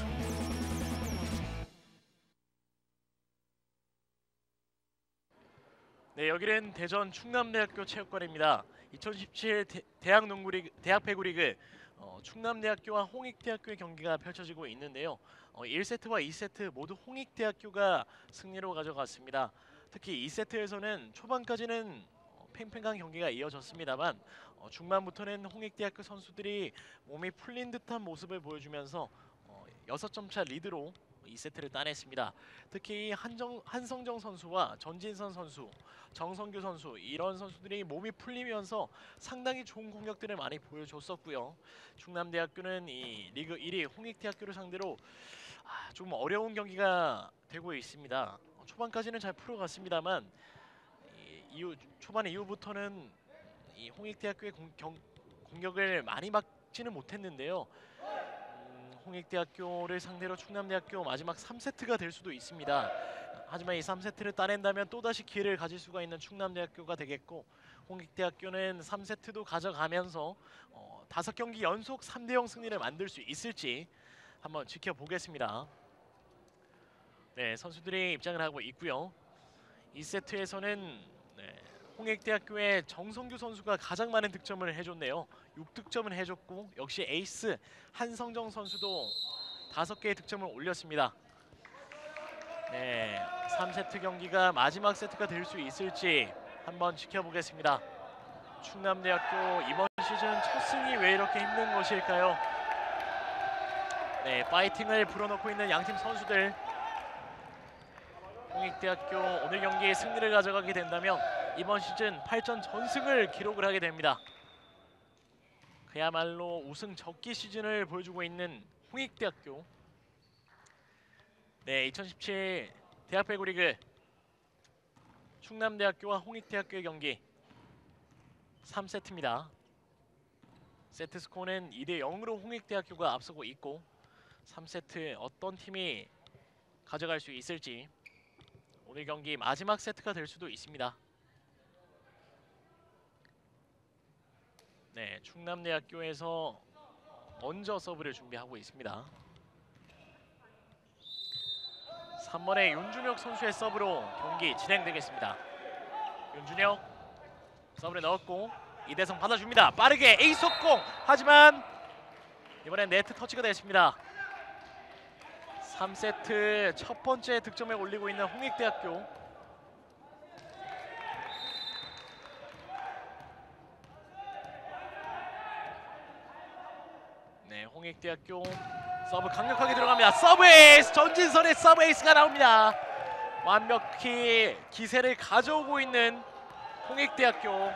네, 여기는 대전 충남대학교 체육관입니다. 2017 대학 배구 리그 충남대학교와 홍익대학교의 경기가 펼쳐지고 있는데요. 1세트와 2세트 모두 홍익대학교가 승리로 가져갔습니다. 특히 2세트에서는 초반까지는 팽팽한 경기가 이어졌습니다만 중반부터는 홍익대학교 선수들이 몸이 풀린 듯한 모습을 보여주면서 6점 차 리드로 2세트를 따냈습니다. 특히 한성정 선수와 전진선 선수, 정성규 선수 이런 선수들이 몸이 풀리면서 상당히 좋은 공격들을 많이 보여줬었고요. 충남대학교는 이 리그 1위 홍익대학교를 상대로 좀 어려운 경기가 되고 있습니다. 초반까지는 잘 풀어갔습니다만 초반 이후부터는 이 홍익대학교의 공격을 많이 막지는 못했는데요. 홍익대학교를 상대로 충남대학교 마지막 3세트가 될 수도 있습니다. 하지만 이 3세트를 따낸다면 또다시 기회를 가질 수가 있는 충남대학교가 되겠고 홍익대학교는 3세트도 가져가면서 5경기 연속 3대0 승리를 만들 수 있을지 한번 지켜보겠습니다. 네, 선수들이 입장을 하고 있고요. 2세트에서는 홍익대학교의 정성규 선수가 가장 많은 득점을 해줬네요. 6득점을 해줬고 역시 에이스 한성정 선수도 5개의 득점을 올렸습니다. 네, 3세트 경기가 마지막 세트가 될 수 있을지 한번 지켜보겠습니다. 충남대학교 이번 시즌 첫 승이 왜 이렇게 힘든 것일까요? 네, 파이팅을 불어넣고 있는 양팀 선수들. 홍익대학교 오늘 경기에 승리를 가져가게 된다면 이번 시즌 8전 전승을 기록을 하게 됩니다. 그야말로 우승 적기 시즌을 보여주고 있는 홍익대학교. 네, 2017 대학 배구 리그 충남대학교와 홍익대학교의 경기 3세트입니다. 세트 스코어는 2대 0으로 홍익대학교가 앞서고 있고 3세트 어떤 팀이 가져갈 수 있을지 오늘 경기 마지막 세트가 될 수도 있습니다. 네, 충남대학교에서 먼저 서브를 준비하고 있습니다. 3번의 윤준혁 선수의 서브로 경기 진행되겠습니다. 윤준혁 서브를 넣었고 이대성 받아줍니다. 빠르게 에이스 속공! 하지만 이번엔 네트 터치가 됐습니다. 3세트 첫 번째 득점에 올리고 있는 홍익대학교. 네, 홍익대학교 서브 강력하게 들어갑니다. 서브 에이스! 전진선의 서브 에이스가 나옵니다. 완벽히 기세를 가져오고 있는 홍익대학교.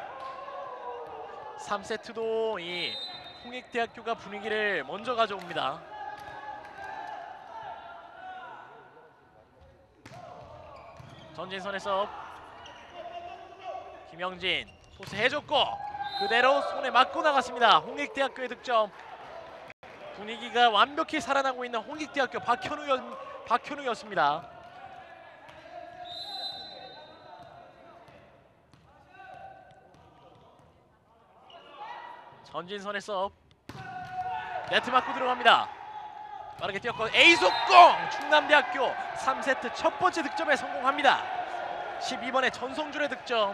3세트도 이 홍익대학교가 분위기를 먼저 가져옵니다. 전진선의 서브. 김영진 토스 해줬고 그대로 손에 맞고 나갔습니다. 홍익대학교의 득점. 분위기가 완벽히 살아나고 있는 홍익대학교 박현우였습니다. 전진선의 서브. 네트 맞고 들어갑니다. 빠르게 뛰었고 에이속공! 충남대학교 3세트 첫 번째 득점에 성공합니다. 12번의 전성준의 득점.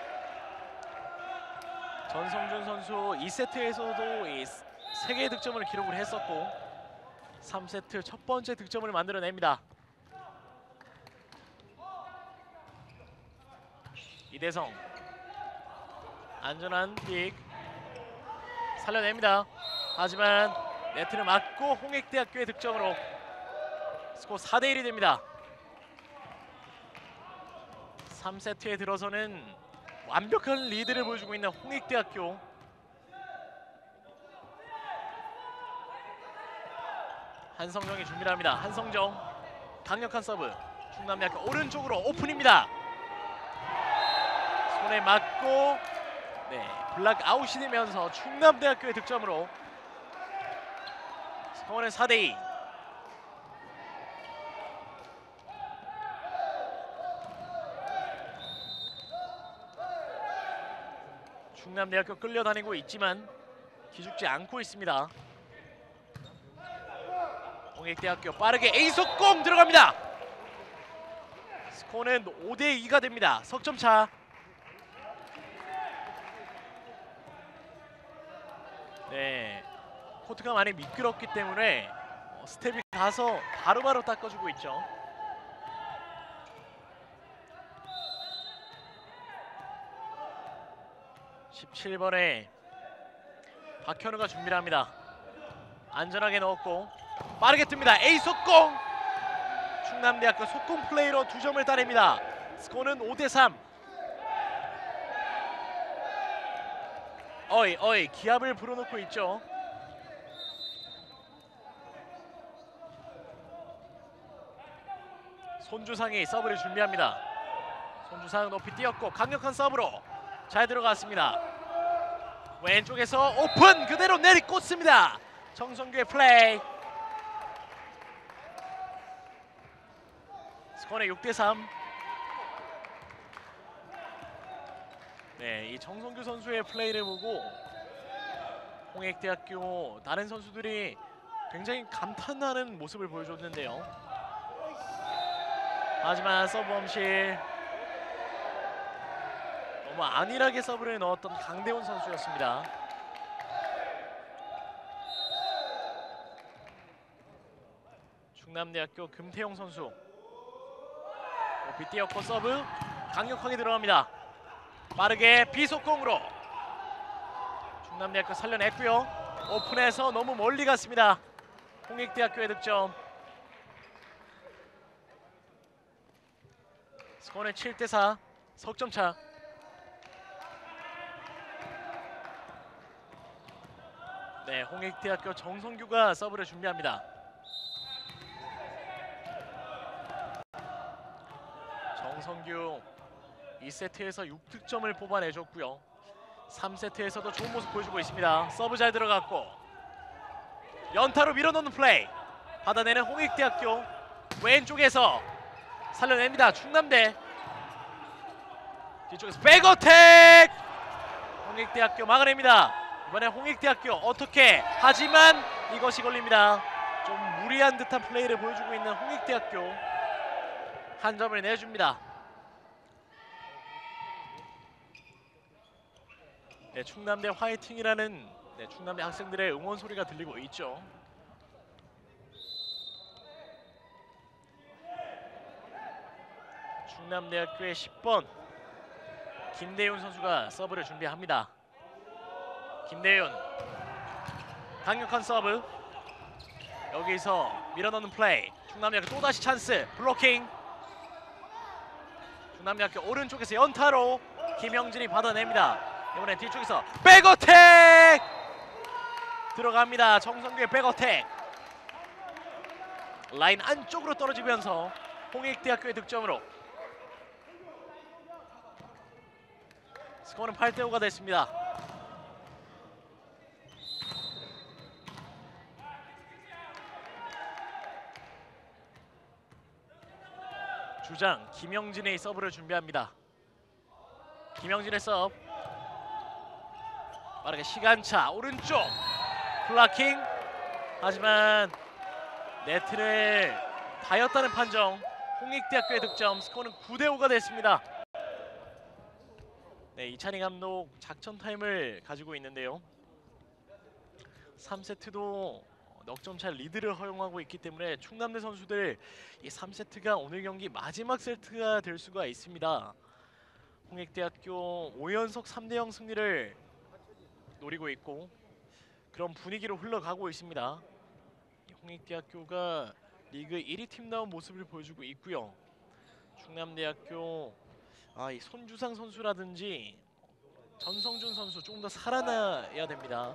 전성준 선수 2세트에서도 이 3개의 득점을 기록을 했었고 3세트 첫 번째 득점을 만들어냅니다. 이대성 안전한 픽 살려냅니다. 하지만 네트를 맞고 홍익대학교의 득점으로 스코어 4대1이 됩니다. 3세트에 들어서는 완벽한 리드를 보여주고 있는 홍익대학교. 한성정이 준비를 합니다. 한성정 강력한 서브. 충남대학교 오른쪽으로 오픈입니다. 손에 맞고 블락 아웃이 되면서 충남대학교의 득점으로 스코어는 4대2. 충남대학교 끌려다니고 있지만 기죽지 않고 있습니다. 홍익대학교 빠르게 에이속공 들어갑니다. 스코어는 5대2가 됩니다. 석점차. 코트가 많이 미끄럽기 때문에 스텝이 가서 바로바로 닦아주고 있죠. (17번에) 박현우가 준비를 합니다. 안전하게 넣었고 빠르게 뜹니다. 에이속공! 충남대학교 속공 플레이로 2점을 따냅니다. 스코어는 5대3. 어이 기합을 불어넣고 있죠. 손주상이 서브를 준비합니다. 손주상 높이 뛰었고 강력한 서브로 잘 들어갔습니다. 왼쪽에서 오픈 그대로 내리꽂습니다. 정성규의 플레이. 스코어는 6대3. 이 정성규 선수의 플레이를 보고 홍익대학교 다른 선수들이 굉장히 감탄하는 모습을 보여줬는데요. 하지만 서브 범실. 너무 안일하게 서브를 넣었던 강대훈 선수였습니다. 충남대학교 금태용 선수 높이 뛰었고 서브 강력하게 들어갑니다. 빠르게 비속공으로 충남대학교 살려냈고요. 오픈해서 너무 멀리 갔습니다. 홍익대학교의 득점. 스코어는 7대4. 석점차. 홍익대학교 정성규가 서브를 준비합니다. 정성규 2세트에서 6득점을 뽑아내줬고요. 3세트에서도 좋은 모습 보여주고 있습니다. 서브 잘 들어갔고 연타로 밀어넣는 플레이. 받아내는 홍익대학교. 왼쪽에서 살려냅니다. 충남대. 뒤쪽에서 백어택. 홍익대학교 막아냅니다. 이번에 홍익대학교 어떻게 하지만 이것이 걸립니다. 좀 무리한 듯한 플레이를 보여주고 있는 홍익대학교. 한 점을 내줍니다. 충남대 화이팅이라는 충남대 학생들의 응원 소리가 들리고 있죠. 충남대학교의 10번 김대윤 선수가 서브를 준비합니다. 김대윤 강력한 서브. 여기서 밀어넣는 플레이. 충남대학교 또다시 찬스. 블로킹. 충남대학교 오른쪽에서 연타로 김영진이 받아냅니다. 이번엔 뒤쪽에서 백어택 들어갑니다. 정성규의 백어택. 라인 안쪽으로 떨어지면서 홍익대학교의 득점으로 스코어는 8대5가 됐습니다. 주장 김영진의 서브를 준비합니다. 김영진의 서브 빠르게 시간차 오른쪽 블락킹 하지만 네트를 닿였다는 판정. 홍익대학교의 득점. 스코어는 9대5가 됐습니다. 네, 이찬희 감독 작전 타임을 가지고 있는데요. 3세트도 넉점차 리드를 허용하고 있기 때문에 충남대 선수들 이 3세트가 오늘 경기 마지막 세트가 될 수가 있습니다. 홍익대학교 5연속 3대0 승리를 노리고 있고 그런 분위기로 흘러가고 있습니다. 홍익대학교가 리그 1위 팀다운 모습을 보여주고 있고요. 충남대학교 이 손주상 선수라든지 전성준 선수 조금 더 살아나야 됩니다.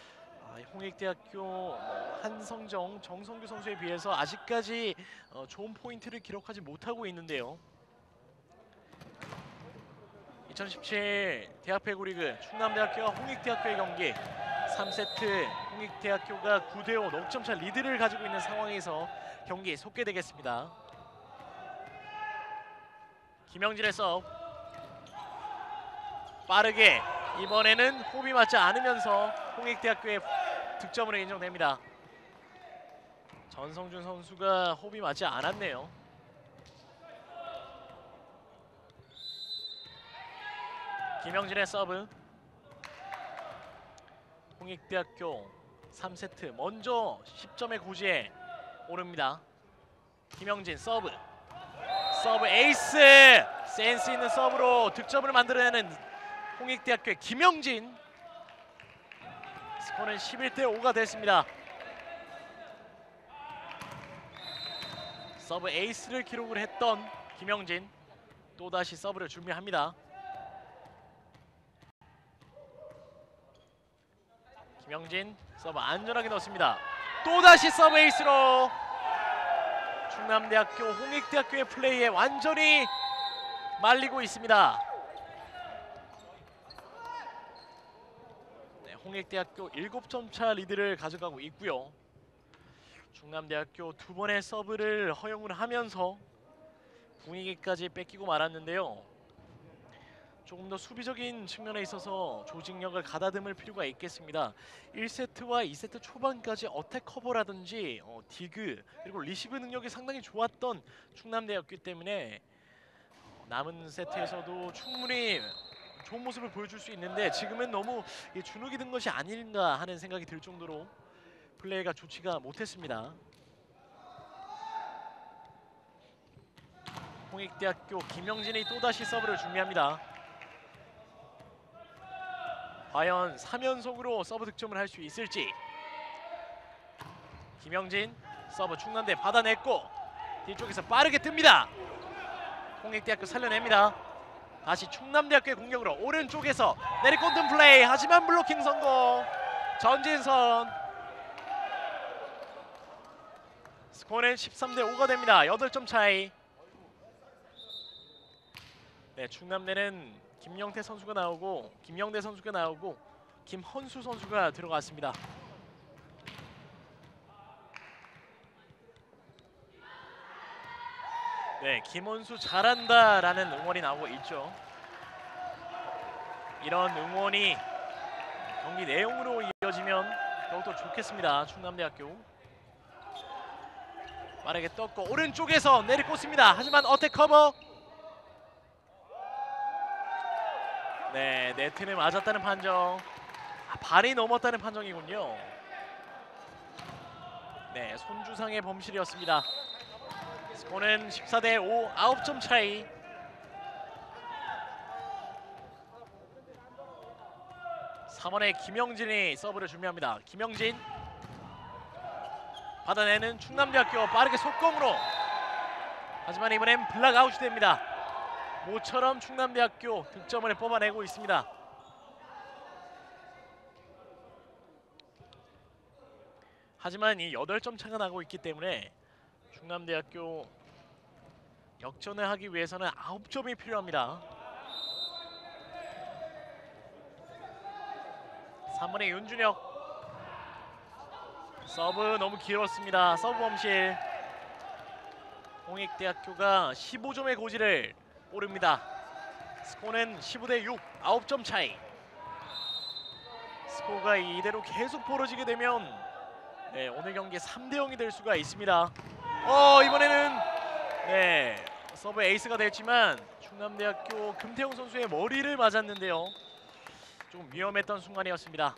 홍익대학교 한성정, 정성규 선수에 비해서 아직까지 좋은 포인트를 기록하지 못하고 있는데요. 2017 대학배구 리그 충남대학교와 홍익대학교의 경기 3세트 홍익대학교가 9대5 넉점차 리드를 가지고 있는 상황에서 경기 속개되겠습니다. 김영진의 서브 빠르게 이번에는 호흡이 맞지 않으면서 홍익대학교의 득점으로 인정됩니다. 전성준 선수가 호흡이 맞지 않았네요. 김영진의 서브 홍익대학교 3세트 먼저 10점의 고지에 오릅니다. 김영진 서브 에이스 센스 있는 서브로 득점을 만들어내는 홍익대학교의 김영진. 스코어는 11대5가 됐습니다. 서브 에이스를 기록을 했던 김영진 또다시 서브를 준비합니다. 김영진 서브 안전하게 넣습니다. 또다시 서브 에이스로 충남대학교 홍익대학교의 플레이에 완전히 말리고 있습니다. 네, 홍익대학교 7점 차 리드를 가져가고 있고요. 충남대학교 두 번의 서브를 허용을 하면서 분위기까지 뺏기고 말았는데요. 조금 더 수비적인 측면에 있어서 조직력을 가다듬을 필요가 있겠습니다. 1세트와 2세트 초반까지 어택 커버라든지 디그 그리고 리시브 능력이 상당히 좋았던 충남대였기 때문에 남은 세트에서도 충분히 좋은 모습을 보여줄 수 있는데 지금은 너무 주눅이 든 것이 아닌가 하는 생각이 들 정도로 플레이가 좋지가 못했습니다. 홍익대학교 김영진이 또다시 서브를 준비합니다. 과연 3연속으로 서브 득점을 할 수 있을지. 김영진 서브 충남대 받아냈고 뒤쪽에서 빠르게 뜹니다. 홍익대학교 살려냅니다. 다시 충남대학교의 공격으로 오른쪽에서 내리꽂는 플레이 하지만 블로킹 성공. 전진선. 스코어는 13대5가 됩니다. 8점 차이. 네, 충남대는 김영태 선수가 나오고 김영대 선수가 나오고 김헌수 선수가 들어갔습니다. 네, 김헌수 잘한다라는 응원이 나오고 있죠. 이런 응원이 경기 내용으로 이어지면 더욱더 좋겠습니다. 충남대학교. 빠르게 떴고 오른쪽에서 내리꽂습니다. 하지만 어택 커버. 네, 네트는 맞았다는 판정. 발이 넘었다는 판정이군요. 네, 손주상의 범실이었습니다. 스코어는 14대5, 9점 차이. (3번의) 김영진이 서브를 준비합니다. 김영진 받아내는 충남대학교 빠르게 속공으로. 하지만 이번엔 블락아웃이 됩니다. 모처럼 충남대학교 득점을 뽑아내고 있습니다. 하지만 이 8점 차가 나고 있기 때문에 충남대학교 역전을 하기 위해서는 9점이 필요합니다. 3번의 윤준혁 서브 너무 길었습니다. 서브 범실. 홍익대학교가 15점의 고지를 오릅니다. 스코어는 15대6, 9점 차이. 스코어가 이대로 계속 벌어지게 되면 오늘 경기 3대0이 될 수가 있습니다. 이번에는 서브 에이스가 됐지만 충남대학교 금태용 선수의 머리를 맞았는데요. 조금 위험했던 순간이었습니다.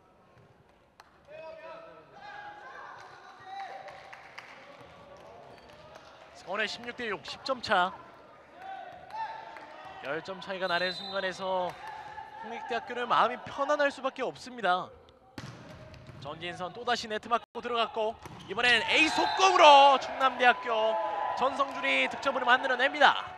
스코어는 16대6, 10점 차. 10점 차이가 나는 순간에서 홍익대학교는 마음이 편안할 수밖에 없습니다. 전진선 또다시 네트 맞고 들어갔고 이번엔 에이스 속공으로 충남대학교 전성준이 득점을 만들어냅니다.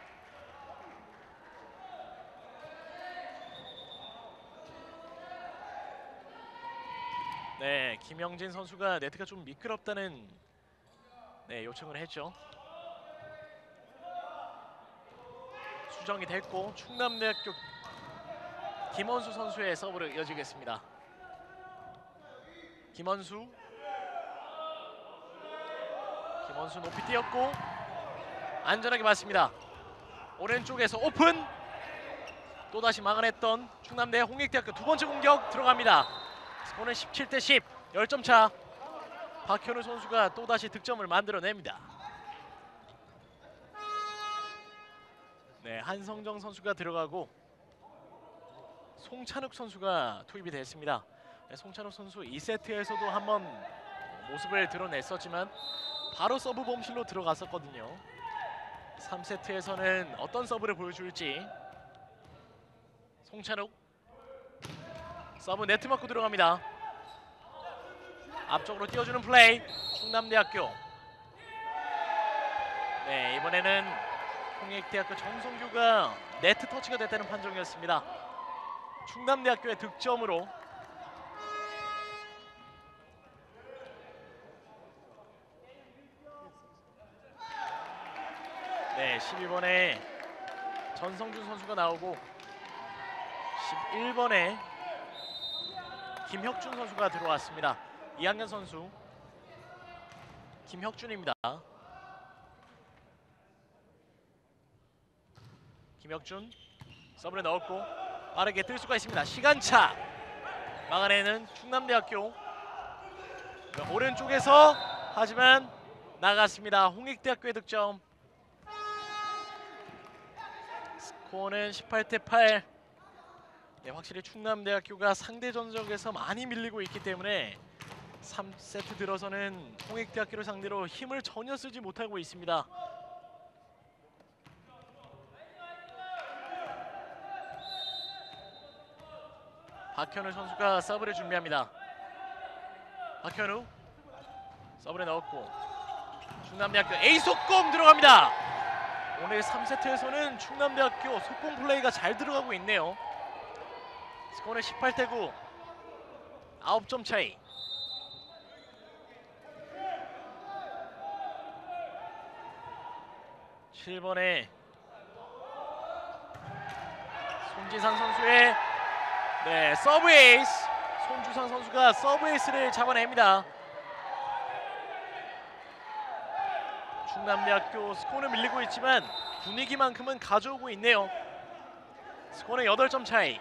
김영진 선수가 네트가 좀 미끄럽다는 요청을 했죠. 수정이 됐고 충남대학교 김원수 선수의 서브로 이어지겠습니다. 김원수 높이 뛰었고 안전하게 맞습니다. 오른쪽에서 오픈. 또다시 막아냈던 충남대 홍익대학교 두 번째 공격 들어갑니다. 스코어는 17대10, 10점 차. 박현우 선수가 또다시 득점을 만들어냅니다. 한성정 선수가 들어가고 송찬욱 선수가 투입이 됐습니다. 송찬욱 선수 2세트에서도 한번 모습을 드러냈었지만 바로 서브 범실로 들어갔었거든요. 3세트에서는 어떤 서브를 보여줄지. 송찬욱 서브 네트 맞고 들어갑니다. 앞쪽으로 띄워주는 플레이. 충남대학교. 이번에는 홍익대학교 정성규가 네트 터치가 됐다는 판정이었습니다. 충남대학교의 득점으로 12번에 전성준 선수가 나오고 11번에 김혁준 선수가 들어왔습니다. 2학년 선수 김혁준입니다. 김혁준 서브를 넣었고 빠르게 뜰 수가 있습니다. 시간차 막아내는 충남대학교. 오른쪽에서 하지만 나갔습니다. 홍익대학교의 득점. 스코어는 18대8. 확실히 충남대학교가 상대 전적에서 많이 밀리고 있기 때문에 3세트 들어서는 홍익대학교를 상대로 힘을 전혀 쓰지 못하고 있습니다. 박현우 선수가 서브를 준비합니다. 박현우 서브를 넣었고 충남대학교 에이스 속공 들어갑니다. 오늘 3세트에서는 충남대학교 속공 플레이가 잘 들어가고 있네요. 스코어는 18대9, 9점 차이. (7번에) 손지상 선수의 서브 에이스. 손주상 선수가 서브 에이스를 잡아냅니다. 충남대학교 스코어는 밀리고 있지만 분위기만큼은 가져오고 있네요. 스코어는 8점 차이.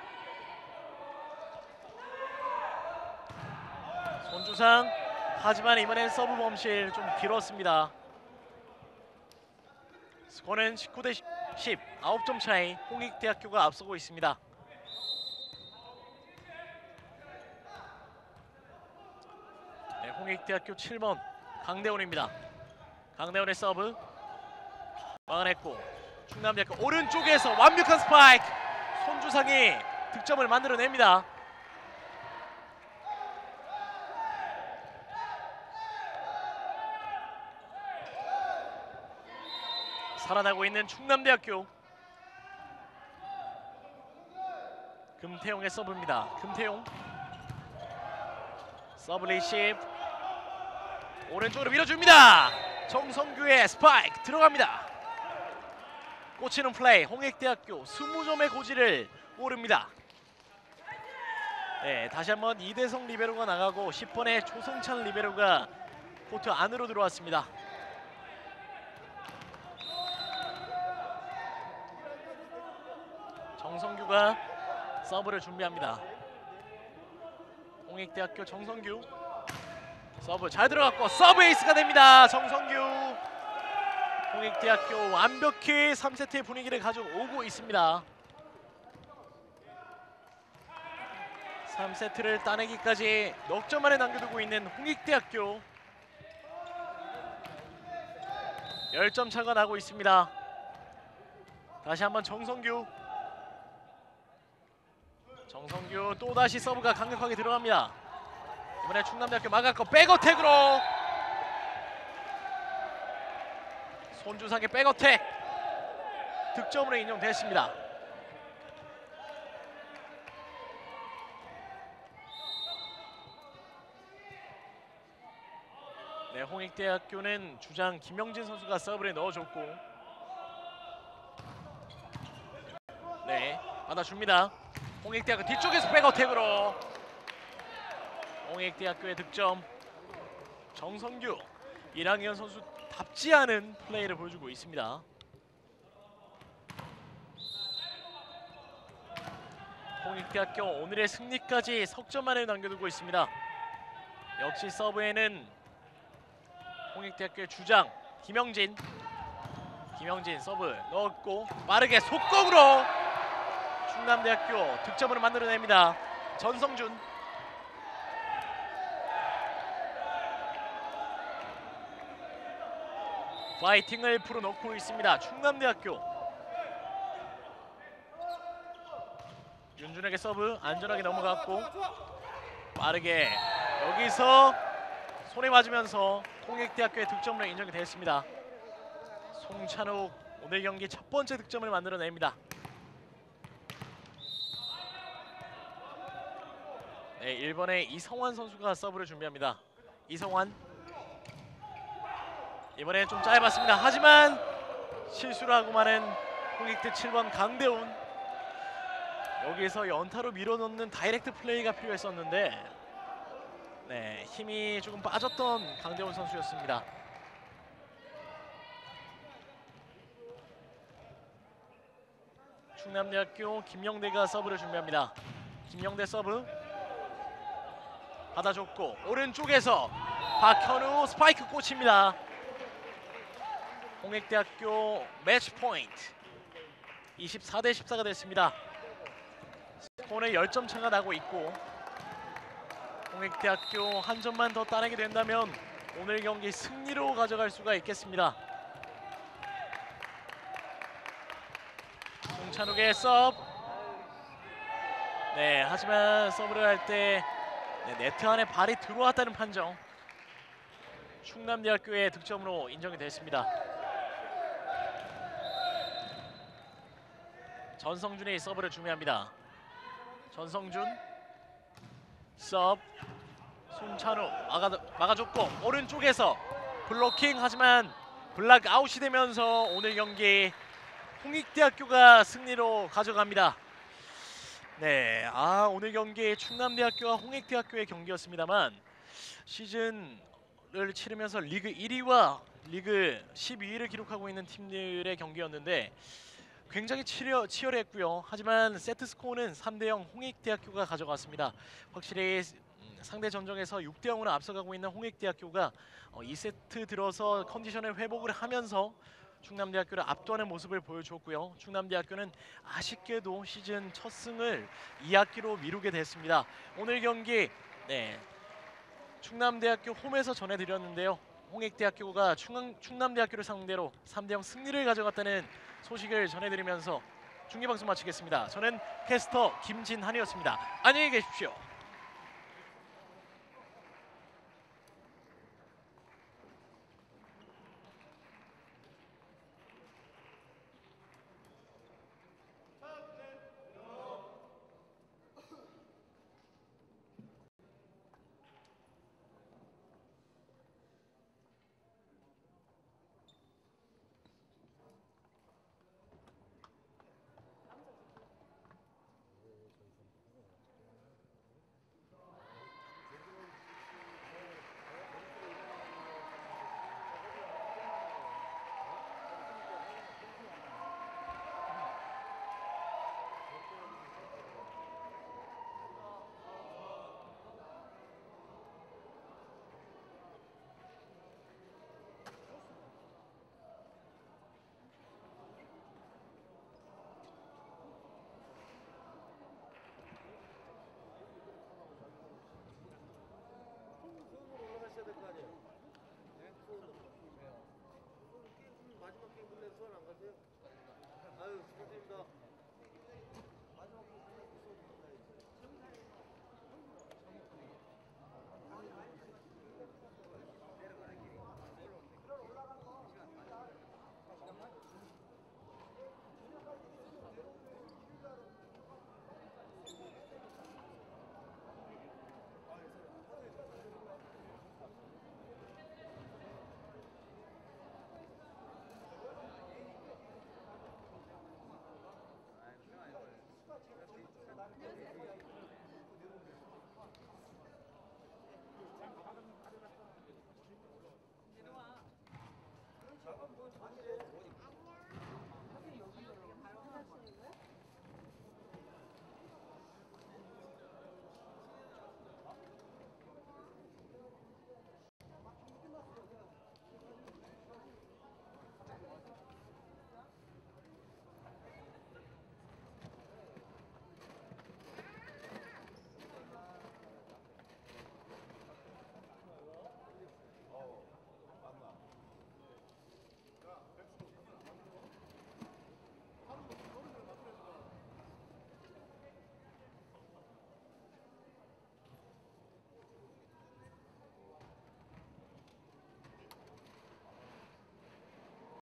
손주상 하지만 이번엔 서브 범실 좀 길었습니다. 스코어는 19대10, 9점 차이. 홍익대학교가 앞서고 있습니다. 홍익대학교 7번 강대훈입니다. 강대훈의 서브 막아냈고 충남대학교 오른쪽에서 완벽한 스파이크. 손주상이 득점을 만들어냅니다. 살아나고 있는 충남대학교. 금태용의 서브입니다. 금태용 서브 리시브 오른쪽으로 밀어줍니다. 정성규의 스파이크 들어갑니다. 꽂히는 플레이. 홍익대학교 20점의 고지를 오릅니다. 네, 다시 한번 이대성 리베로가 나가고 10번의 조성찬 리베로가 코트 안으로 들어왔습니다. 정성규가 서브를 준비합니다. 홍익대학교 정성규 서브 잘 들어갔고 서브 에이스가 됩니다. 정성규. 홍익대학교 완벽히 3세트의 분위기를 가져오고 있습니다. 3세트를 따내기까지 넉 점 만에 남겨두고 있는 홍익대학교. 10점 차가 나고 있습니다. 다시 한번 정성규 또다시 서브가 강력하게 들어갑니다. 이번에 충남대학교 막았고 백어택으로 손주상의 백어택 득점으로 인용됐습니다. 네, 홍익대학교는 주장 김영진 선수가 서브를 넣어줬고 네, 받아줍니다. 홍익대학교 뒤쪽에서 백어택으로 홍익대학교의 득점. 정성규 1학년 선수 답지 않은 플레이를 보여주고 있습니다. 홍익대학교 오늘의 승리까지 석점만을 남겨두고 있습니다. 역시 서브에는 홍익대학교의 주장 김영진 서브 넣었고 빠르게 속공으로 충남대학교 득점으로 만들어냅니다. 전성준 파이팅을 풀어놓고 있습니다. 충남대학교 윤준혁의 서브 안전하게 넘어갔고 빠르게 여기서 손에 맞으면서 홍익대학교의 득점으로 인정이 됐습니다. 송찬욱 오늘 경기 첫 번째 득점을 만들어냅니다. 네, 1번의 이성환 선수가 서브를 준비합니다. 이성환 이번에 좀 짧았습니다. 하지만 실수를 하고 마는 홍익대 7번 강대훈. 여기에서 연타로 밀어넣는 다이렉트 플레이가 필요했었는데 네, 힘이 조금 빠졌던 강대훈 선수였습니다. 충남대학교 김영대가 서브를 준비합니다. 김영대 서브 받아줬고 오른쪽에서 박현우 스파이크 꽂힙니다. 홍익대학교 매치 포인트 24대 14가 됐습니다. 스코어는 10점 차가 나고 있고 홍익대학교 한 점만 더 따내게 된다면 오늘 경기 승리로 가져갈 수가 있겠습니다. 송찬욱의 서브 네, 하지만 서브를 할 때 네트 안에 발이 들어왔다는 판정. 충남대학교의 득점으로 인정이 됐습니다. 전성준이 서브를 준비합니다. 전성준 서브 손찬우 막아줬고 오른쪽에서 블로킹 하지만 블락 아웃이 되면서 오늘 경기 홍익대학교가 승리로 가져갑니다. 네, 오늘 경기 충남대학교와 홍익대학교의 경기였습니다만 시즌을 치르면서 리그 1위와 리그 12위를 기록하고 있는 팀들의 경기였는데 굉장히 치열했고요. 하지만 세트 스코어는 3대0 홍익대학교가 가져갔습니다. 확실히 상대 전적에서 6대0으로 앞서가고 있는 홍익대학교가 2세트 들어서 컨디션을 회복을 하면서 충남대학교를 압도하는 모습을 보여줬고요. 충남대학교는 아쉽게도 시즌 첫 승을 2학기로 미루게 됐습니다. 오늘 경기 충남대학교 홈에서 전해드렸는데요. 홍익대학교가 충남대학교를 상대로 3대0 승리를 가져갔다는 소식을 전해드리면서 중계방송 마치겠습니다. 저는 캐스터 김진한이었습니다. 안녕히 계십시오.